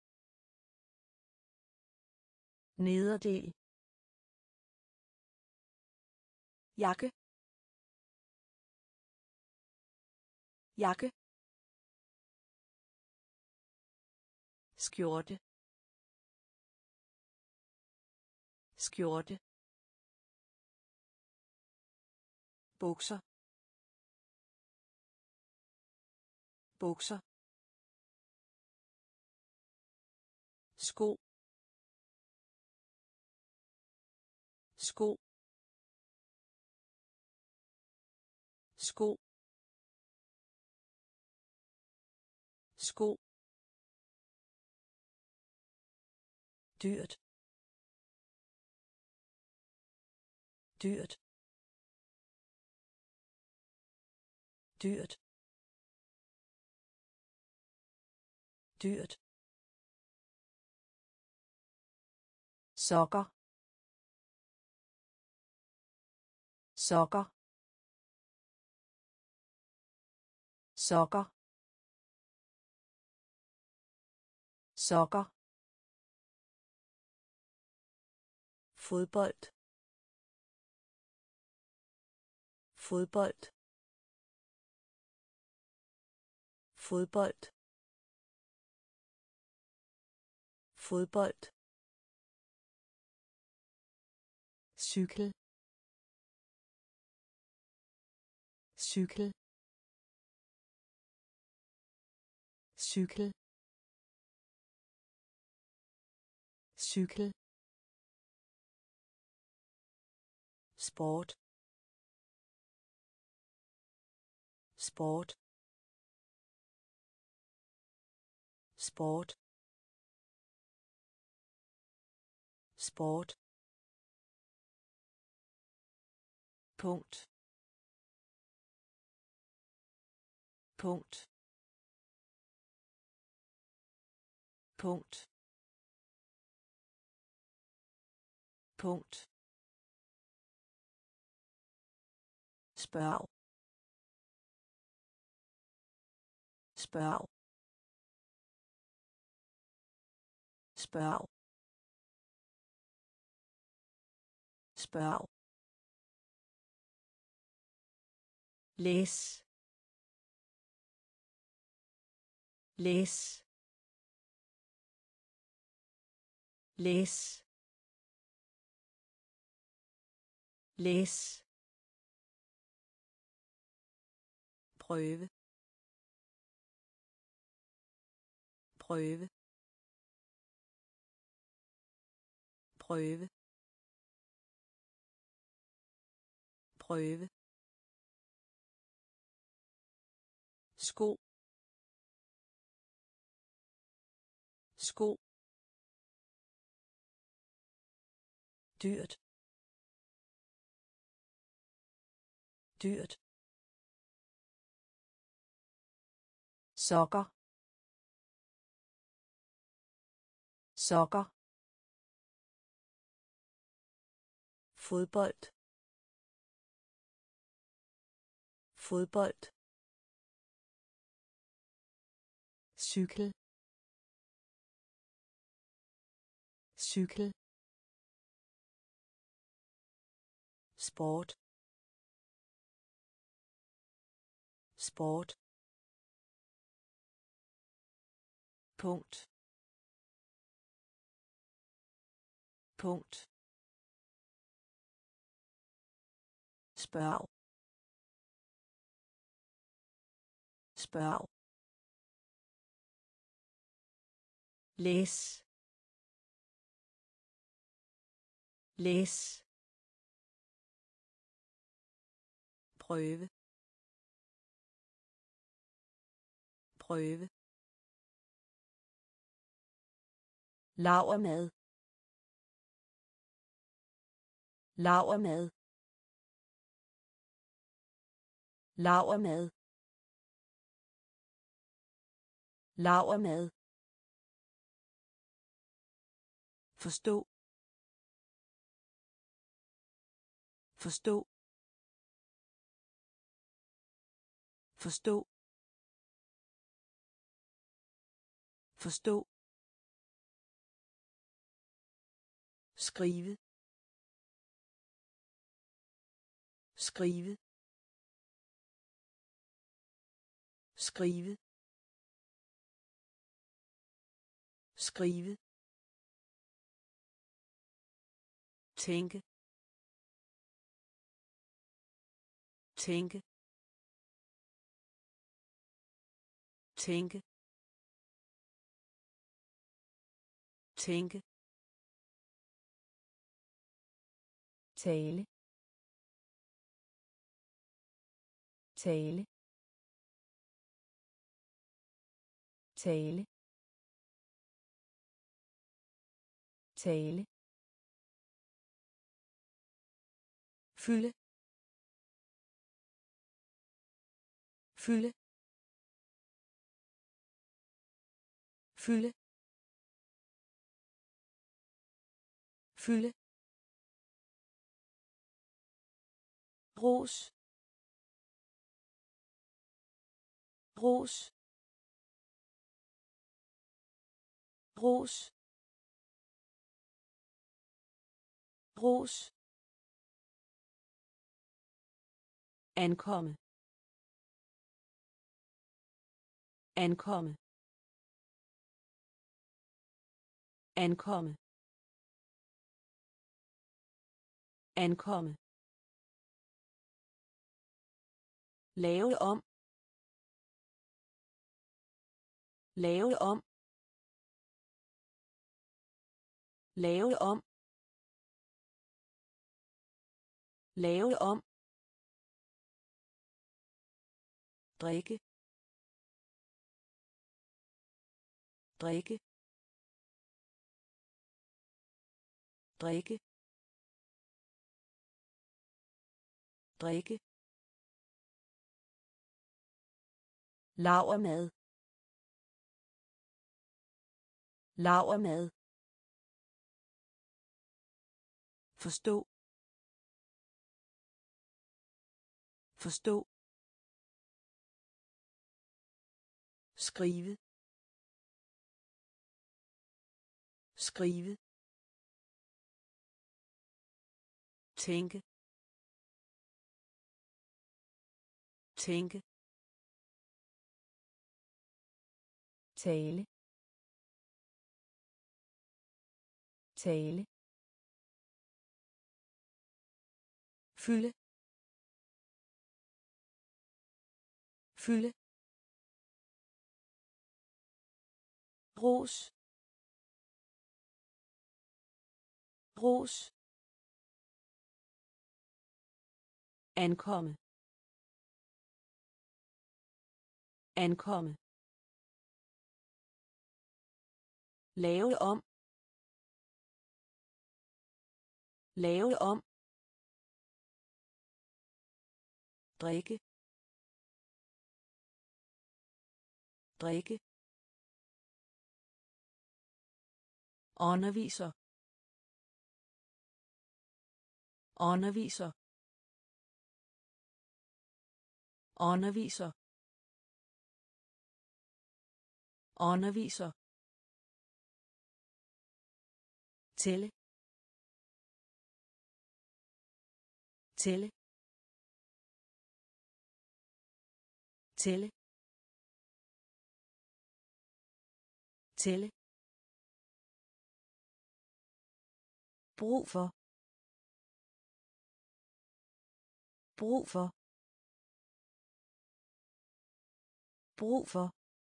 nederdel, jakke, jakke, skjorte, skjorte, bukser, bukser, sko, sko, sko, sko, dyrt, dyrt, dyrt, dyrt, sokker, sokker, sokker, sokker, fodbold, fodbold, fodbold, fodbold, cykel, cykel, cykel, cykel, sport, sport, sport, sport, punkt, punkt, punkt, punkt, spørg, spørg, spørg, spørg, læs, læs, læs, læs, prøve, prøve, prøve, prøve, sko, sko, dyrt, dyrt, sokker, sokker, fodbold, fodbold, cykel, cykel, sport, sport, punkt, punkt, spørg, spørg, læs, læs, prøve, prøve, lavermad, lavermad, lavermad, lavermad, forstå, forstå, forstå, forstå, skrive, skrive, skrive, skrive, tænke, tænke, tænke, tænke, tale, tale, tale, tale, fylde, fylde, fylde, fylde, ros, ros, ros, ros, ankomme, ankomme, ankomme, ankomme, lave om, lave om, lave om, lave om, drikke, drikke, drikke, drikke, lavermad, lavermad, forstå, forstå, skrive, skrive, tænke, tænke, tale, tale, fylde, fylde, ros, ros, ankomme, ankomme, lave om, lave om, drikke, drikke, underviser, underviser, underviser, underviser, tælle, tælle, tælle, tælle, brug for, brug for, brug for,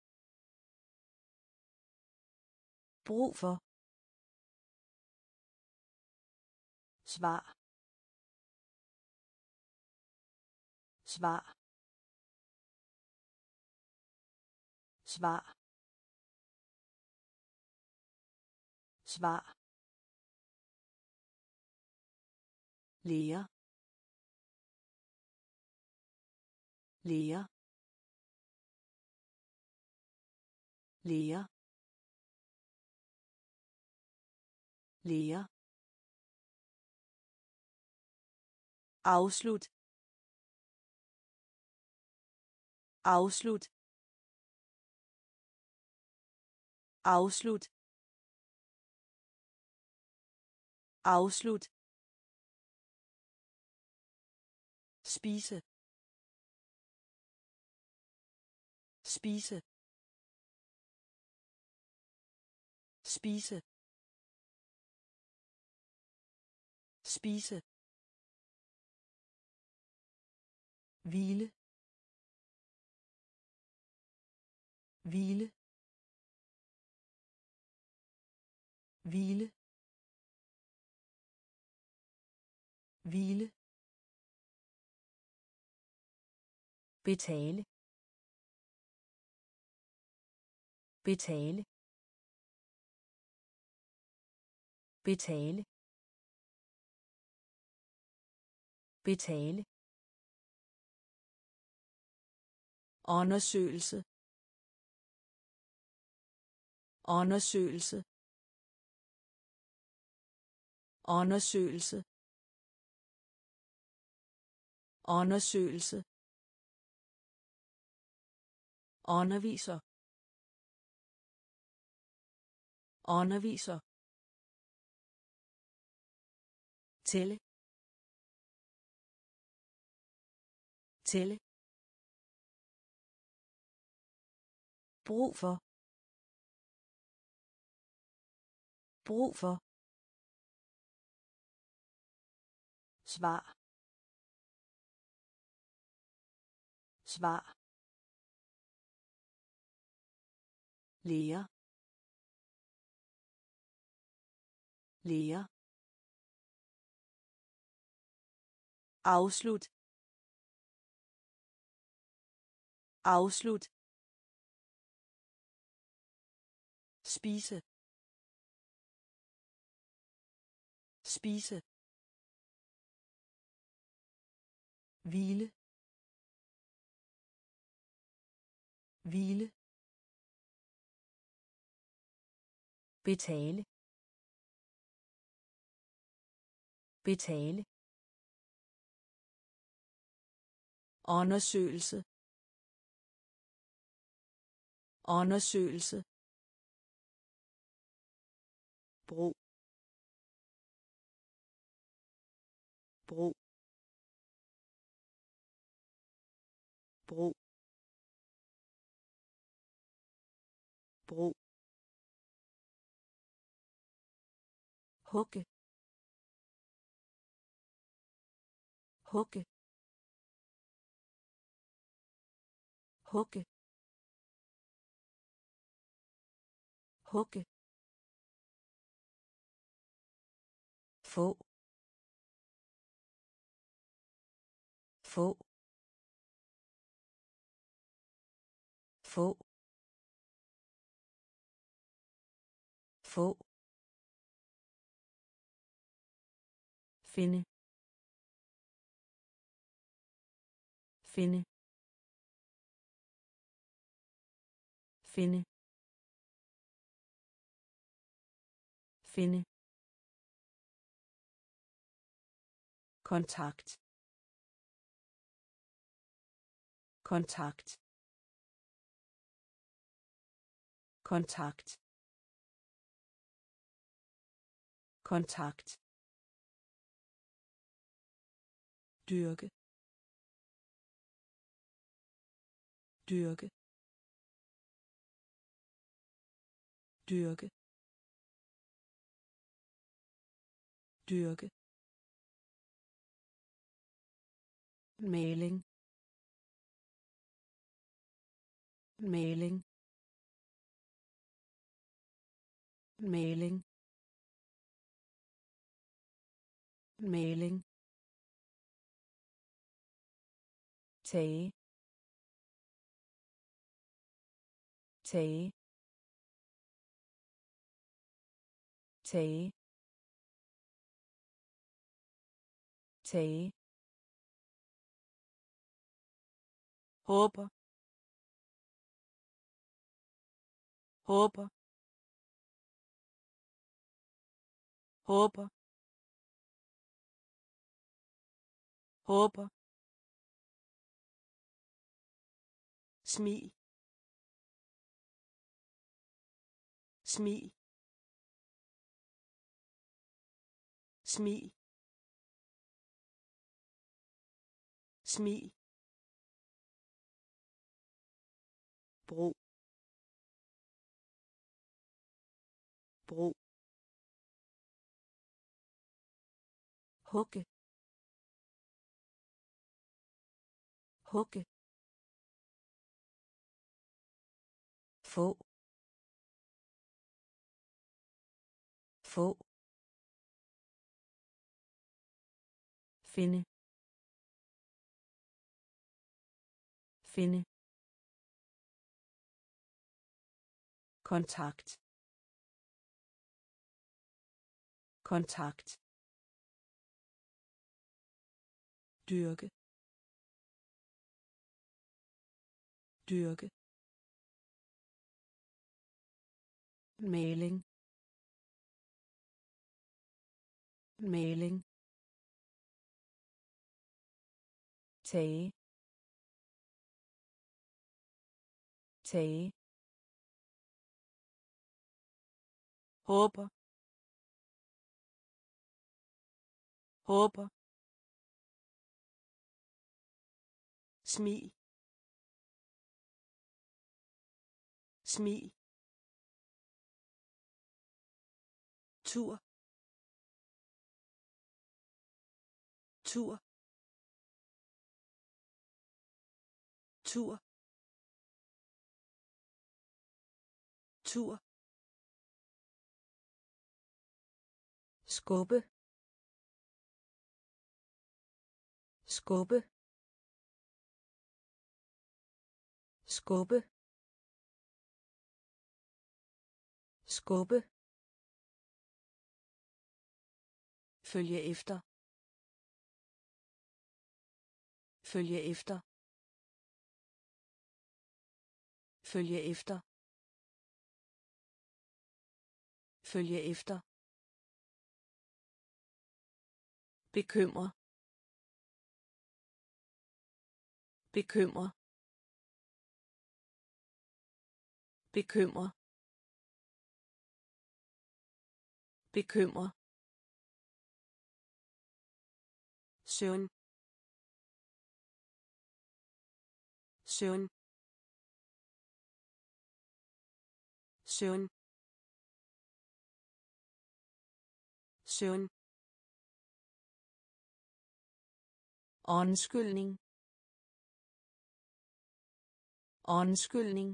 brug for, svar, svar, svar, svar, lære, lære, lære, lære, afslut, afslut, afslut, afslut, spise, spise, spise, spise, hvile, hvile, hvile, hvile, betale, betale, betale, betale, undersøgelse, undersøgelse, undersøgelse, undersøgelse, underviser, underviser, tælle, tælle, brug for, brug for, svar, svar, lære, lære, afslut, afslut, spise, spise, hvile, hvile, betale, betale, undersøgelse, undersøgelse, brug, brug, brug, brug, hugge, hugge, hugge, hugge, få, få, få, få, finde, finde, finde, finde, kontakt, kontakt, kontakt, kontakt, dyrke, dyrke, dyrke, dyrke, maling, maling, maling, maling, tage, tage, tage, tage, håber, håber, håber, håber, smil, smil, smil, smil, brug, brug, hugge, hugge, få, få, finde, finde, kontakt, kontakt, dyrke, dyrke, maling, maling, tage, tage, håber, håber, smil, smil, tur, tur, tur, tur, skubbe, skubbe, skubbe, skubbe, følge efter, følge efter, følge efter, følge efter, bekymre, bekymre, bekymre, bekymre, søvn, søvn, søvn, søvn, undskyldning, undskyldning,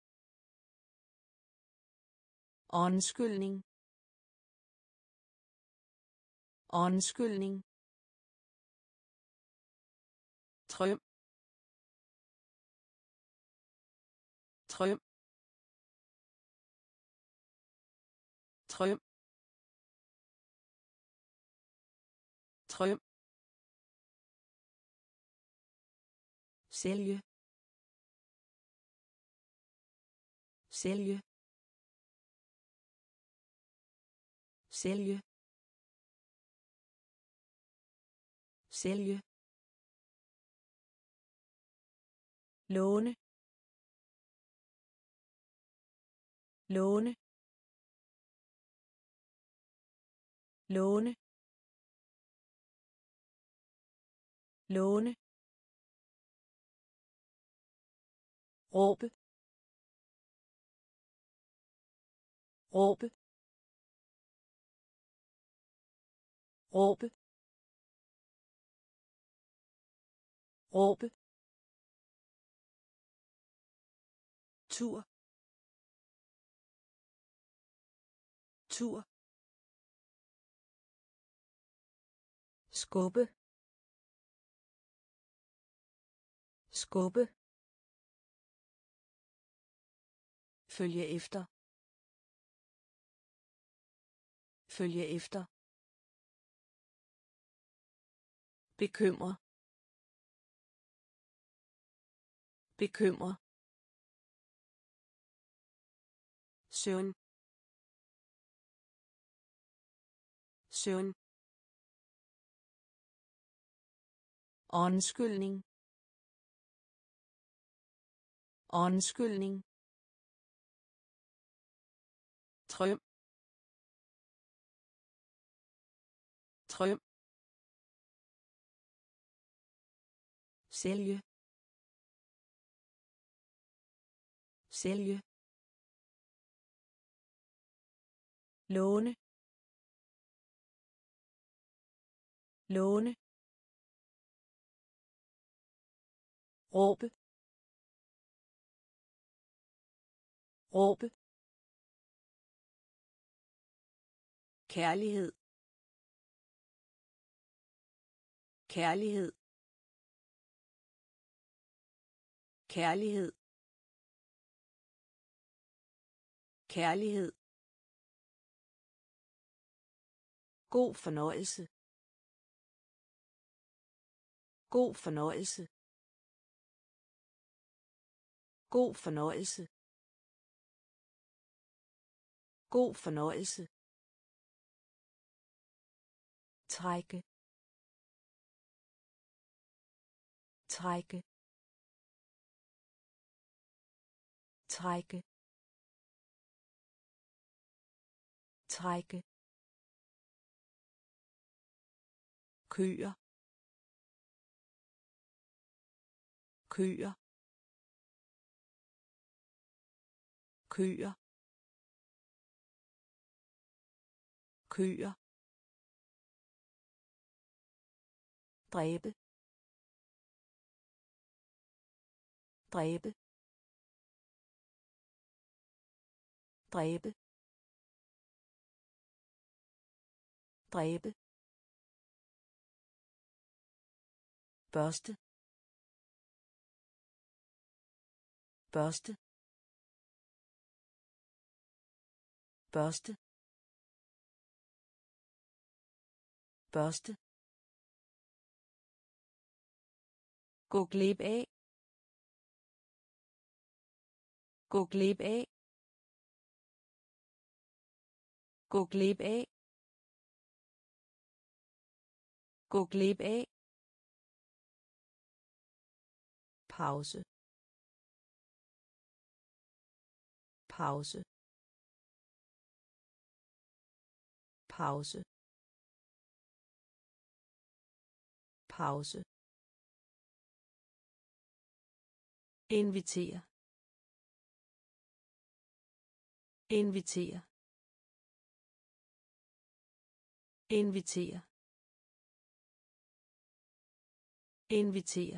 undskyldning, undskyldning, drøm, drøm, drøm, drøm, sælge, sælge, sælge, sælge, låne, låne, låne, låne, råbe, råbe, råbe, råbe, tur, tur, skubbe, skubbe, følge efter, følge efter, bekymre, bekymre, søvn, søvn, undskyldning, undskyldning, drøm, drøm, sælge, sælge, låne, låne, råbe, råbe, kærlighed, kærlighed, kærlighed, kærlighed, God fornøjelse. God fornøjelse. God fornøjelse. God fornøjelse. Trække. Trække. Trække. Trække. Køer. Køer. Køer. Køer. Dræbe. Dræbe. Dræbe. Dræbe. Børste. Børste. Børste. Børste. Gå glip af. Gå glip af. Gå glip af. Gå glip af. Pause. Pause. Pause. Pause. Invitere. Invitere. Invitere. Invitere.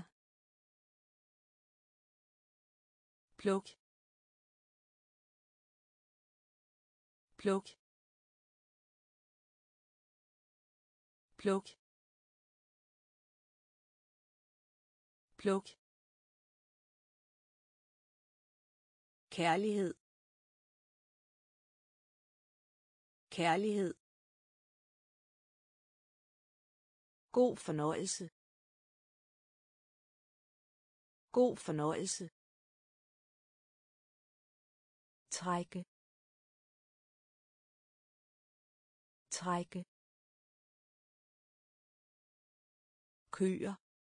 Pluk. Pluk. Pluk. Pluk. Kærlighed. Kærlighed. God fornøjelse. God fornøjelse. Trække. Trække. Køer.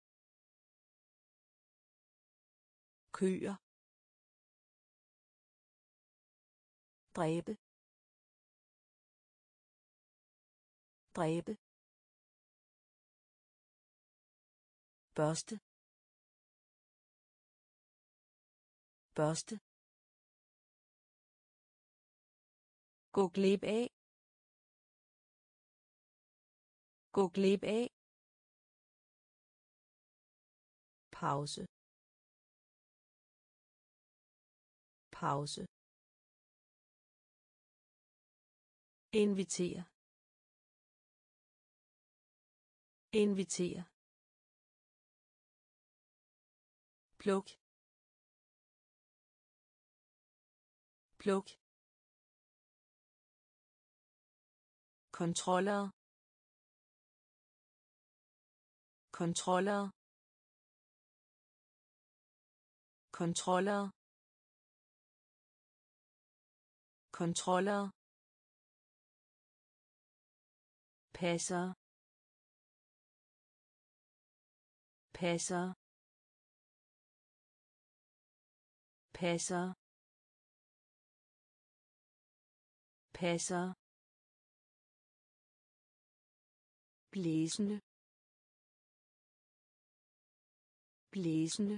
Køer. Dræbe. Dræbe. Børste. Børste. Gå glip af. Gå glip af. Pause. Pause. Invitere. Invitere. Pluk. Pluk. Kontroller. Kontroller. Kontroller. Kontroller. Passer. Passer. Passer. Passer. Blæsende. Blæsende.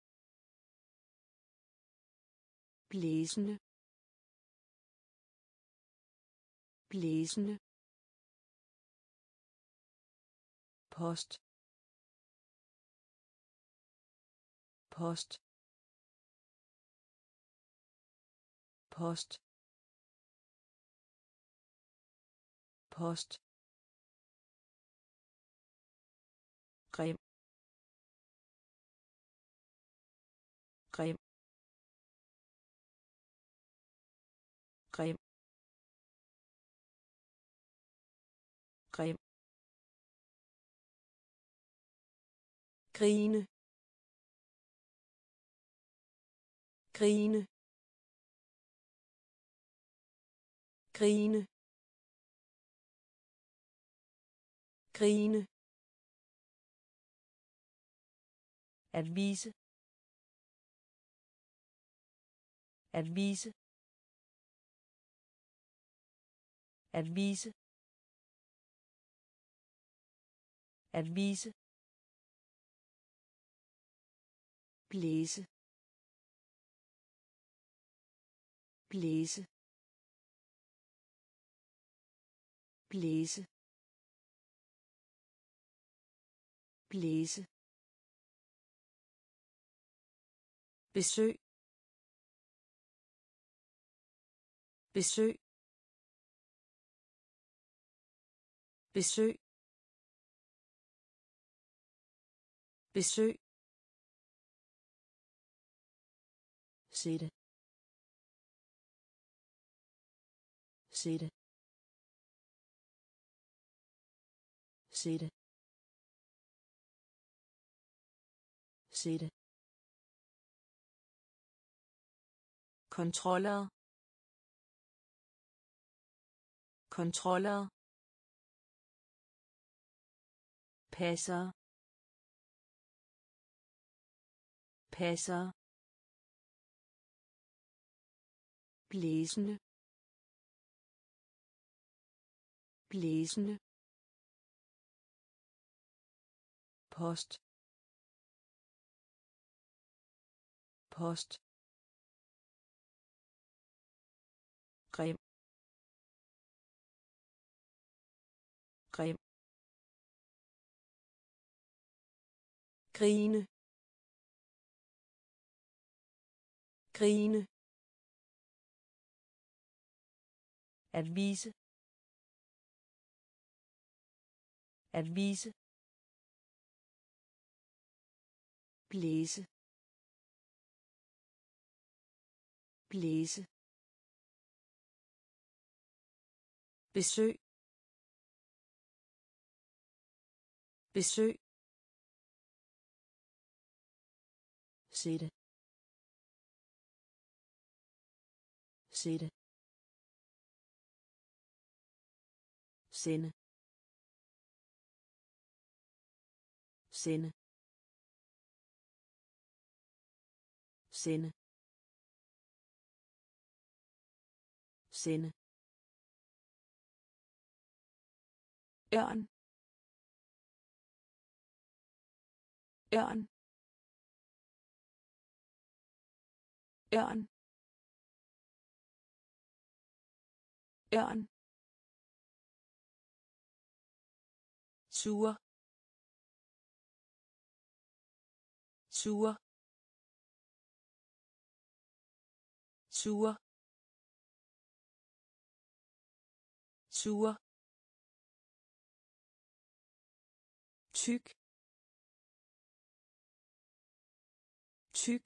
Blæsende. Blæsende. Post. Post. Post. Post. Grim. Grim. Grim. grim, grine, grine, grine, grine, at vise, at vise, at vise, at vise, blæse, blæse, blæse, blæse, besøg, besøg, besøg, besøg, sætte, sætte, sætte, sætte, kontroller, kontroller, passer, passer, blæsende, blæsende, post, post, grim, grim, grine, grine, at vise, at vise, blæse, blæse, besøg, besøg, sætte, sætte, sende, sende, sende, sende, ørn, ørn, ørn, ørn, sur, sur, sur, sur, tyk, tyk,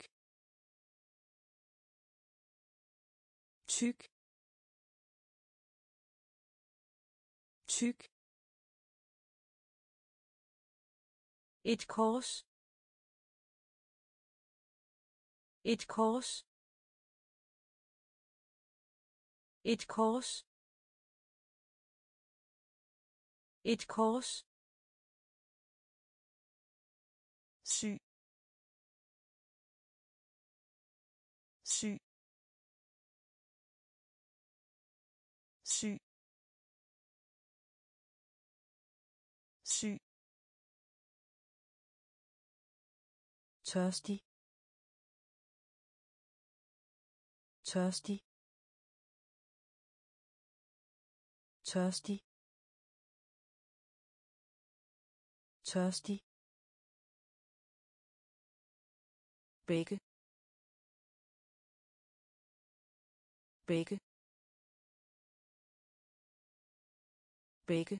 tyk, tyk, et kors, et kors, et kors, et kors, syg, syg, syg, syg, tørstig, tørstig, tørstig, tørstig, begge, begge, begge,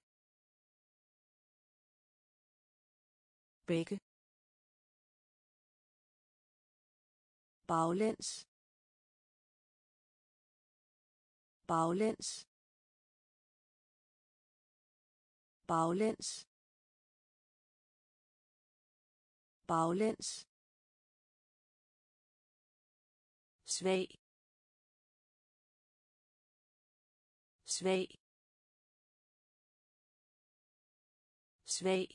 begge, baglæns, baglæns, baglæns, baglæns, svag, svag, svag,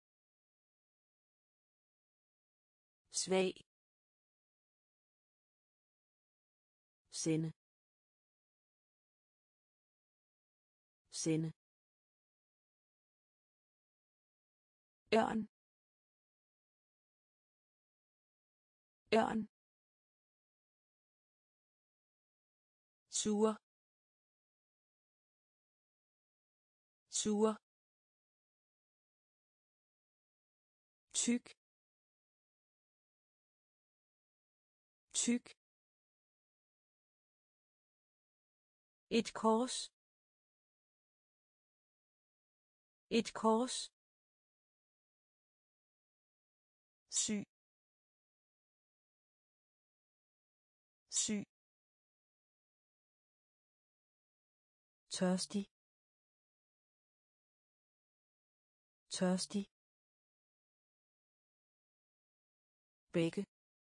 svag, sende, sende, ørn, ørn, sur, sur, tyk, tyk, et kors, et kors, syg, syg, tørstig, tørstig, begge,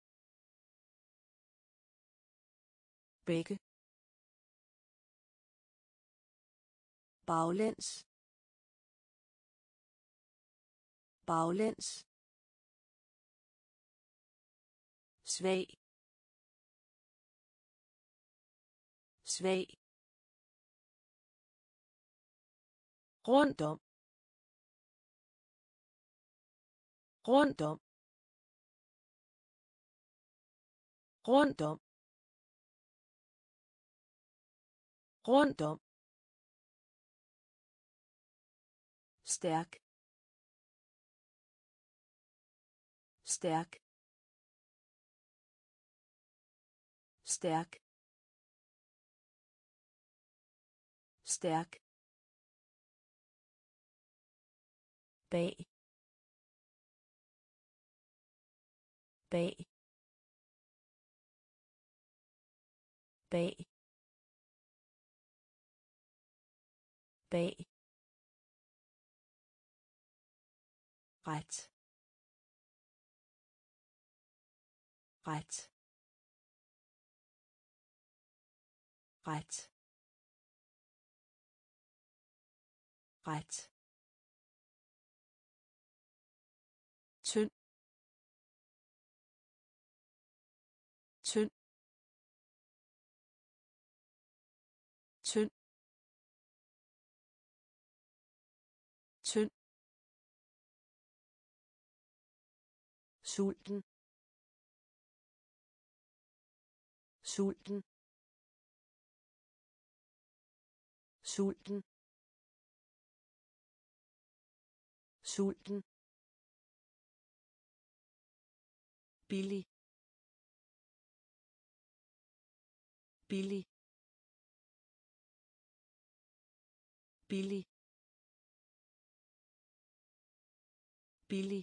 begge, baglæns, baglæns, svag, svag, rundt om, rundt om, rundt om, rundt om, stærk, stærk, stærk, stærk, bag, bag, bag, bag, ret, ret, ret, ret, tynd, tynd, tynd, tynd, sulten, sulten, sulten, sulten, billig, billig, billig, billig,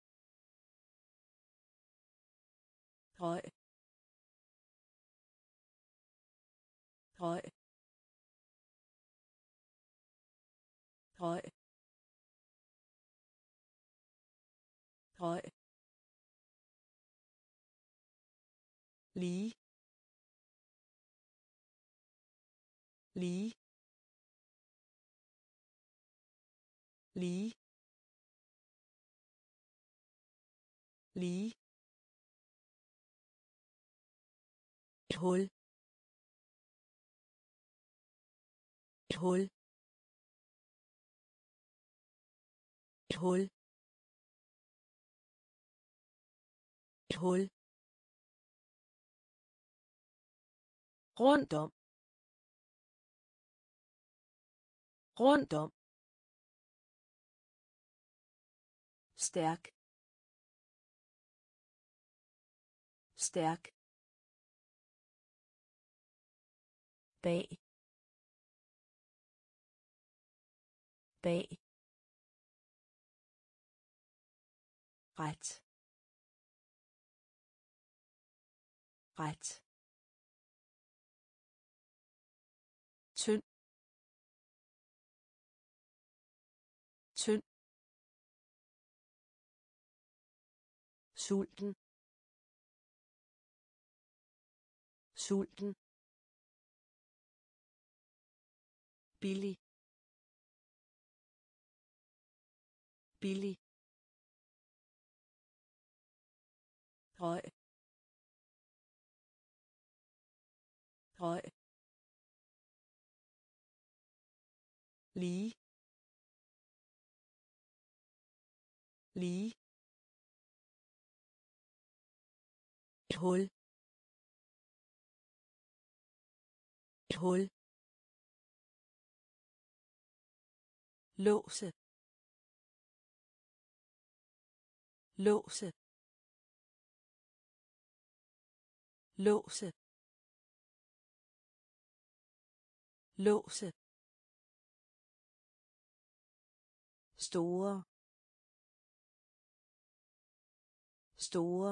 røg, røg, røg, røg, lige, lige, lige, lige, et hul, et hul, et hul, et hul, rundt om, rundt om, stærk, stærk, bag, bag, ret, ret, tynd, sulten, sulten, billig, billig, røg, røg, lige, lige, et hul, et hul, låse, låse, låse, låse, store, store,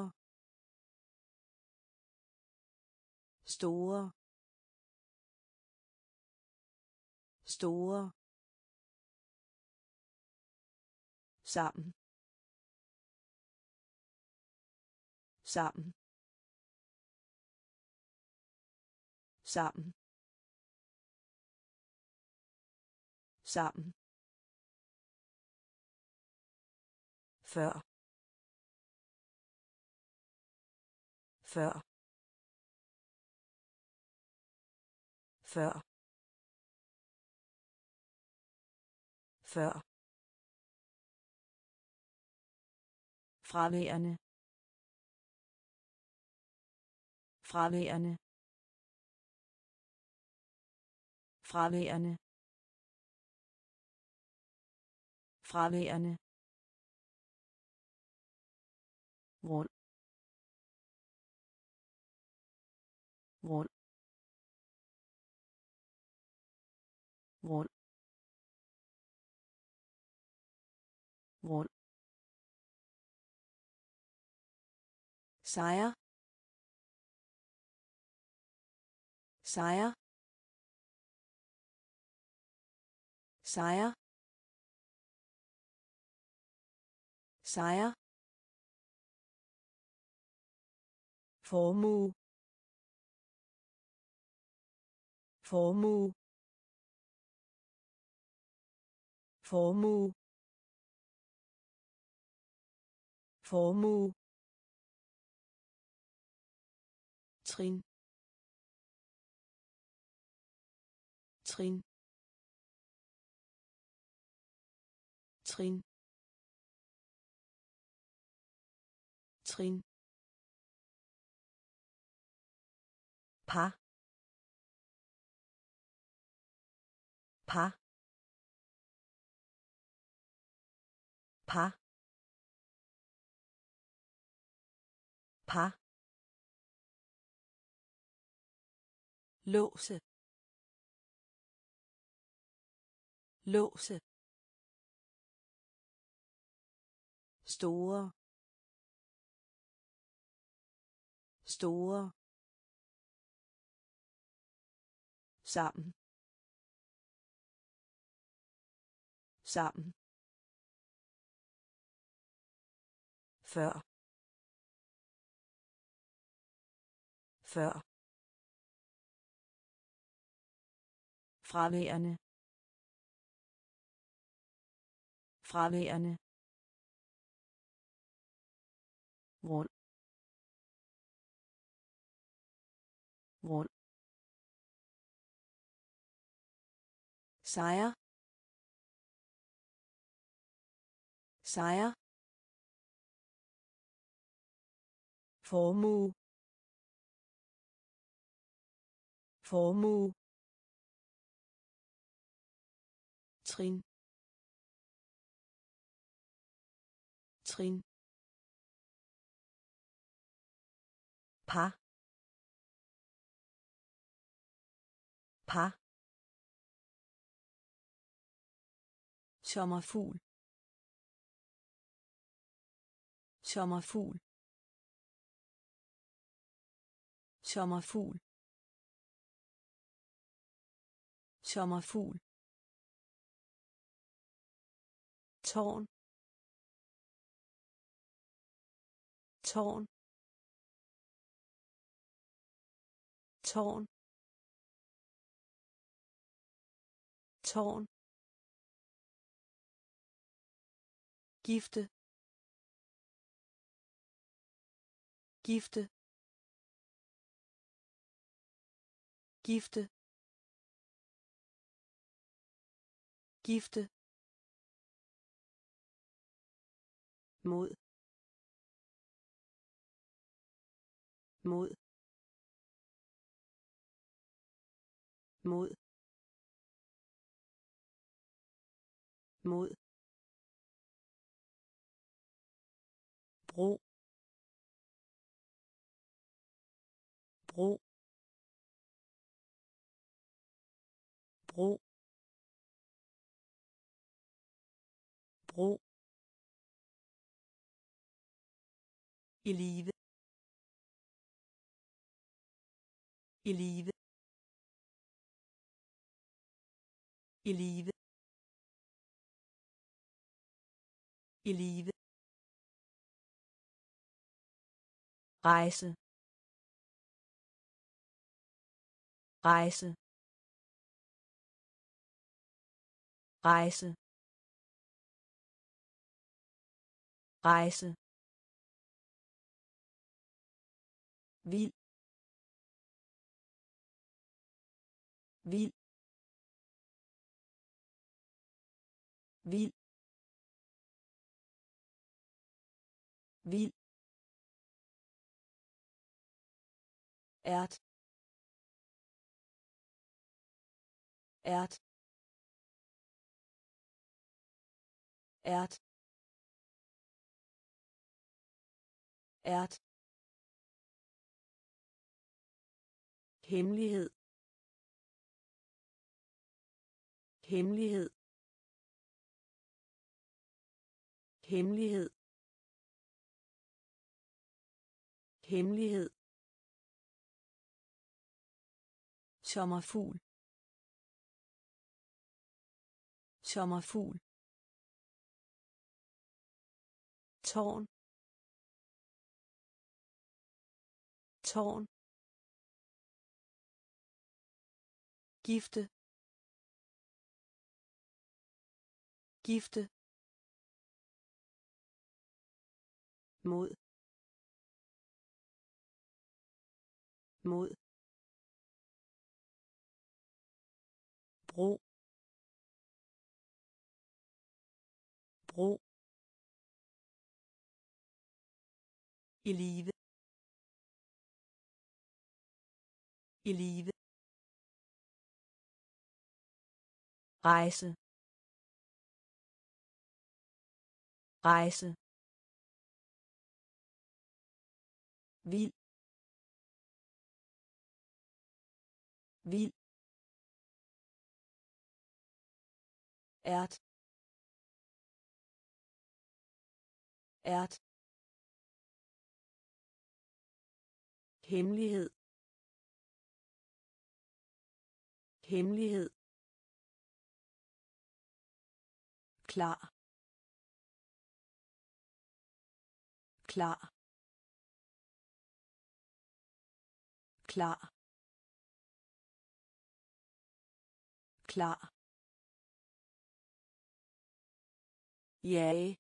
store, store, sammen, sammen, sammen, sammen, før, før, før, før, fraværende, fraværende, fraværende, fraværende, rund, rund, rund, rund, sejr, sejr, sejr, sejr, formue, formue, formue, formue, trin, trin, trin, trin, par, par, par, par, låse, låse, store, store, sammen, sammen, før, før, fraværende, fraværende, rund, rund, sejr, sejr, formue, formue, trin, trin, par, par, sommerfugl, sommerfugl, sommerfugl, sommerfugl, tårn, tårn, tårn, tårn, gifte, gifte, gifte, gifte, mod, mod, mod, mod, bro, bro, bro, bro, i live, i live, i live, i live, rejse, rejse, rejse, rejse, vild, vild, vild, vild, ært, ært, ært, ært, hemmelighed, hemmelighed, hemmelighed, hemmelighed, sommerfugl, sommerfugl, tårn, tårn, gifte, gifte, mod, mod, bro, bro, i live, i live, rejse, rejse, vild, vild, ært, ært, hemmelighed, hemmelighed, klar, klar, klar, klar, jage,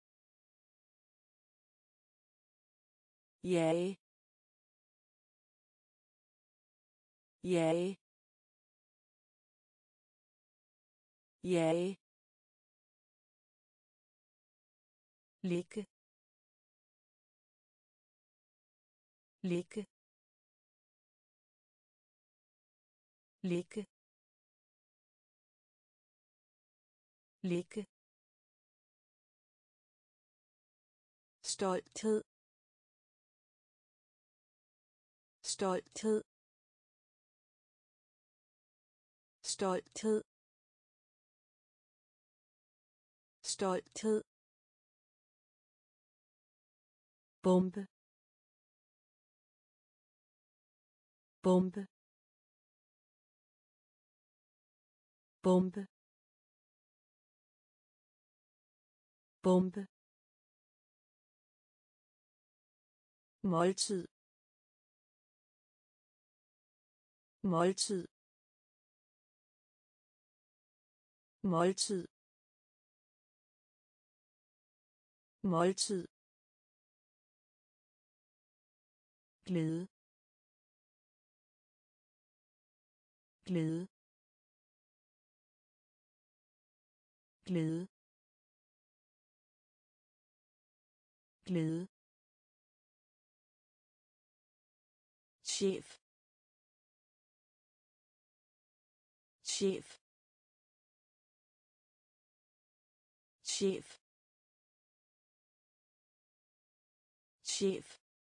jage, jage, jage, ligge, ligge, ligge, ligge, stolthed, stolthed, stolthed, stolthed, bombe, bombe, bombe, bombe, måltid måltid måltid måltid glæde glæde glæde glæde chef chef chef chef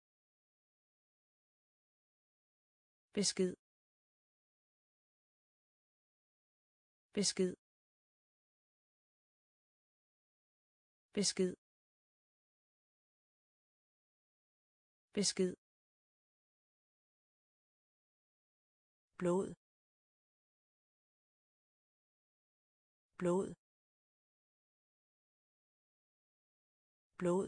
besked besked besked besked blod blod blod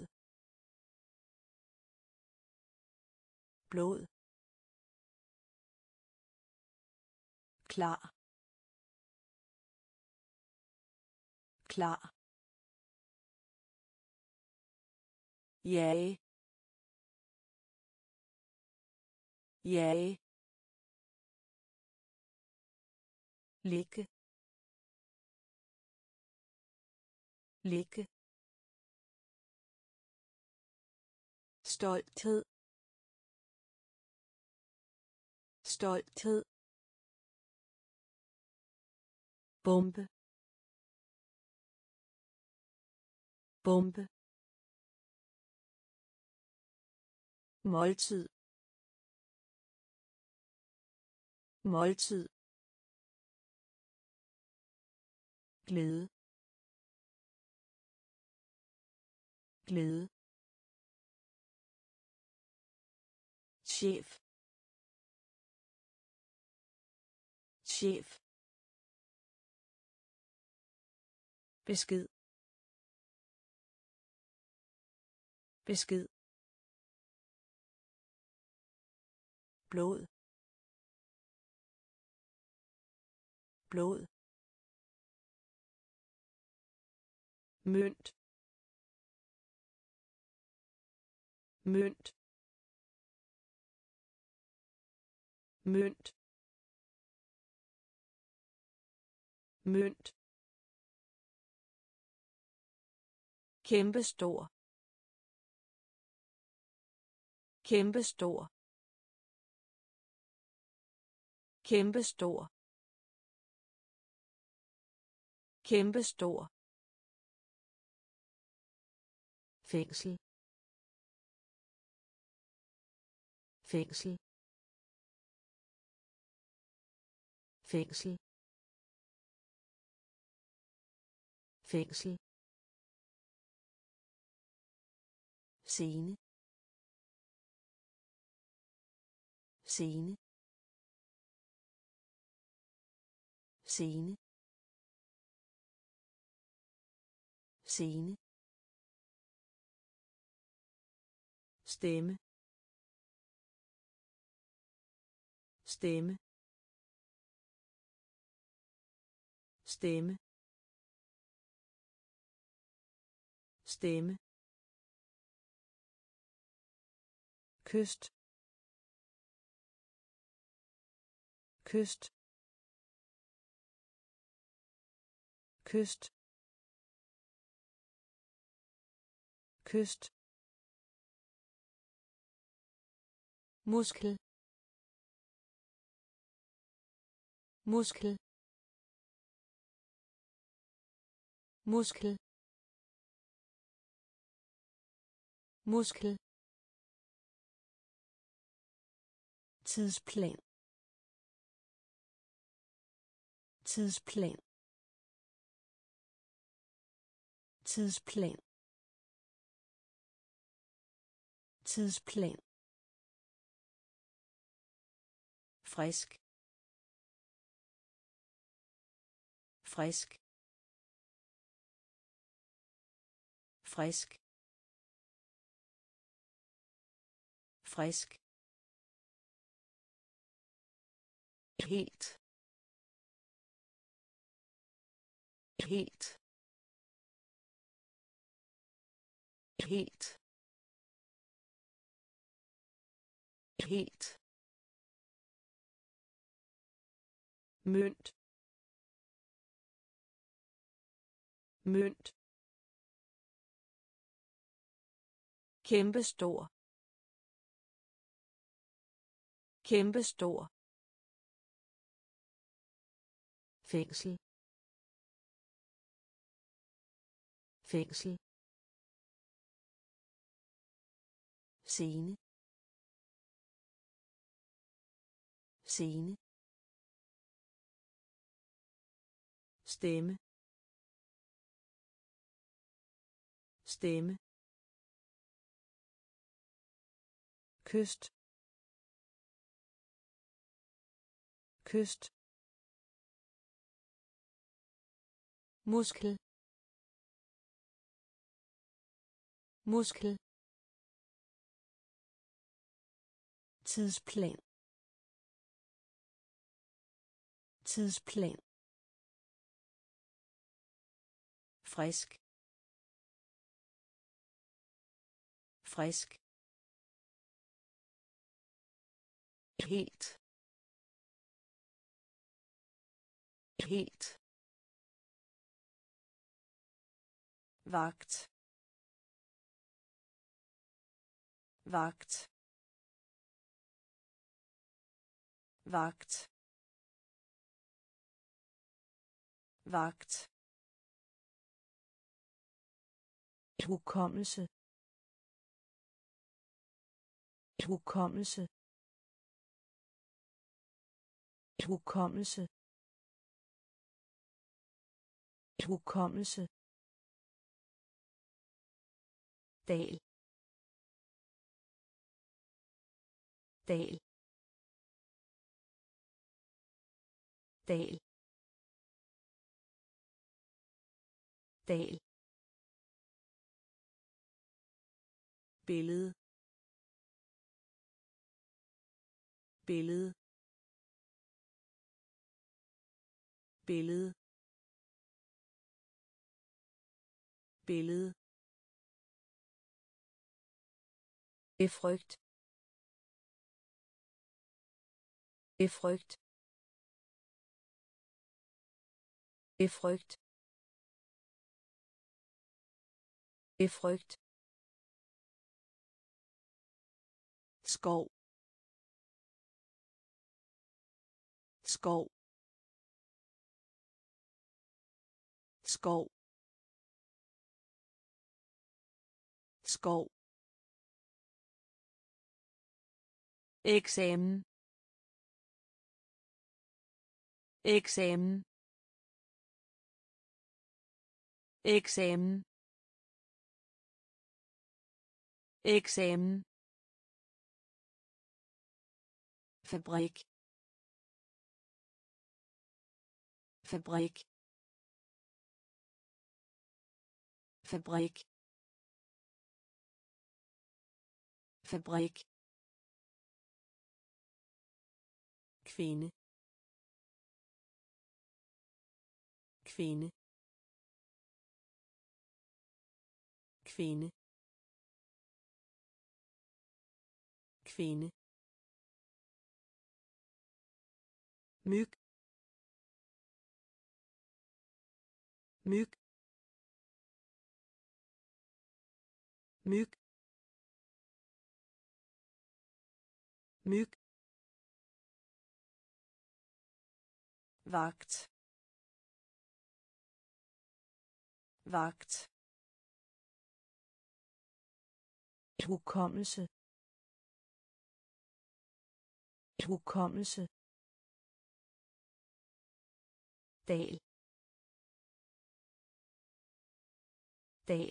blod klar klar jage jage ligge ligge stolthed stolthed bombe bombe måltid måltid glæde glæde chef chef besked besked blod blod mønt mønt mønt mønt kæmpestor kæmpestor kæmpestor kæmpestor fængsel fængsel fængsel fængsel scene scene scene scene stemme stemme stemme stemme kyst kyst kyst kyst muskel muskel muskel muskel tidsplan tidsplan tidsplan tidsplan frisk frisk frisk frisk, helt, helt, helt, helt, mønt, mønt, kæmpestor, kæmpestor, fængsel, fængsel, scene, scene, stemme, stemme, kyst, kyst, muskel, muskel, tidsplan, tidsplan, frisk, frisk, helt, helt, vagt, vagt, vagt, vagt, hukommelse, hukommelse, hukommelse, hukommelse, dal, dal, dal, dal, billede, billede, billede, billede, befrygt, befrygt, befrygt, befrygt, skov, skov, skov, skov, eksamen, eksamen, eksamen, eksamen, fabrik, fabrik, fabrik, fabrik, kvinde, kvinde, kvinde, kvinde, myg, myg, myg, myg, vagt, vagt, hukommelse, hukommelse, dal, dal,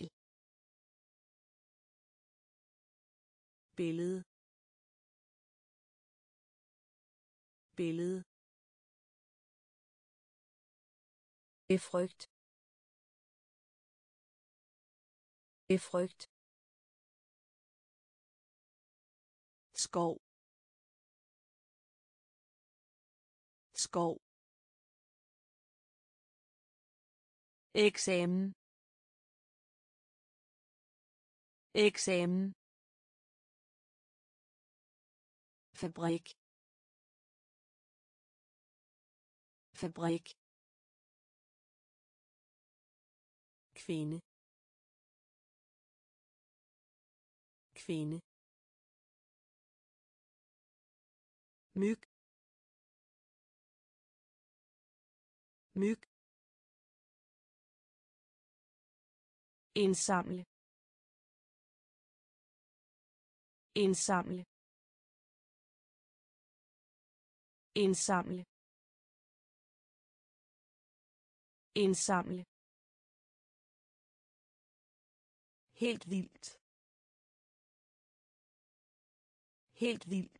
billede, billede, befrygt, befrygt, skov skov eksamen eksamen fabrik fabrik kvinde kvinde myg myg indsamle indsamle indsamle indsamle helt vildt helt vildt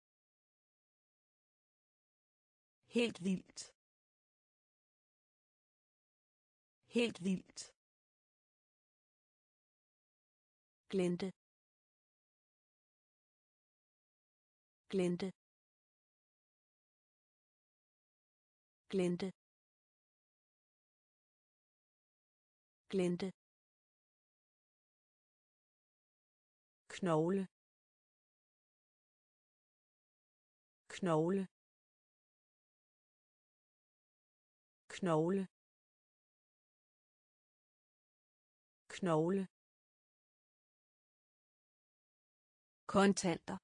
helt vildt helt vildt glente glente glente glente knogle knogle knogle knogle kontanter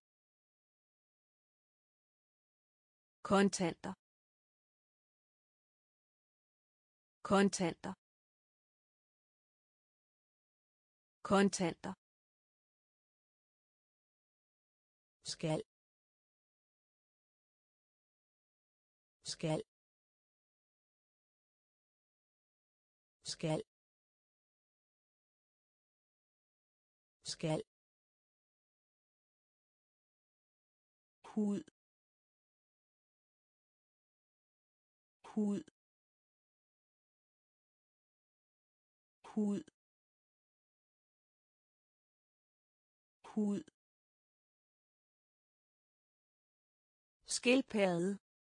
kontanter kontanter kontanter skal skal skal skal hud hud hud hud skildpadde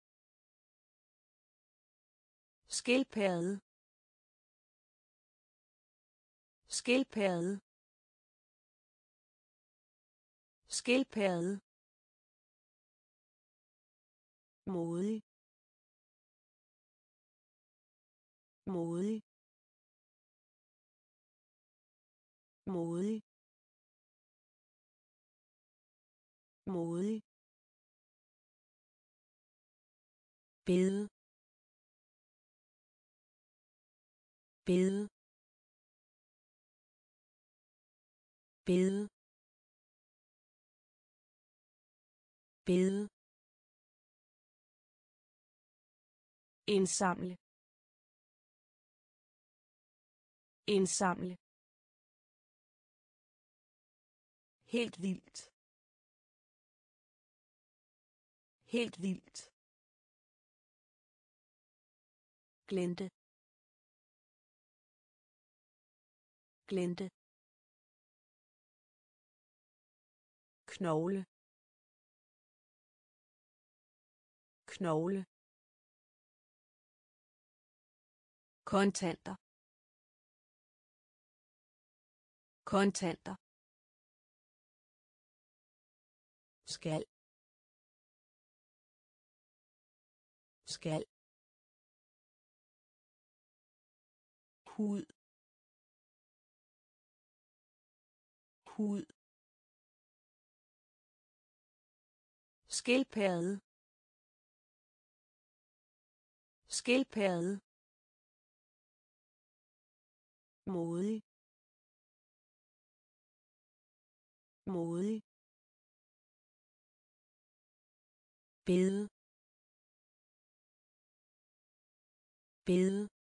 skildpadde skildpadde skildpadde modig modig modig modig bede bede bede bede indsamle indsamle helt vildt helt vildt glente glente knogle knogle kontanter kontanter skal skal hud hud skildpadde skildpadde modig modig bede bede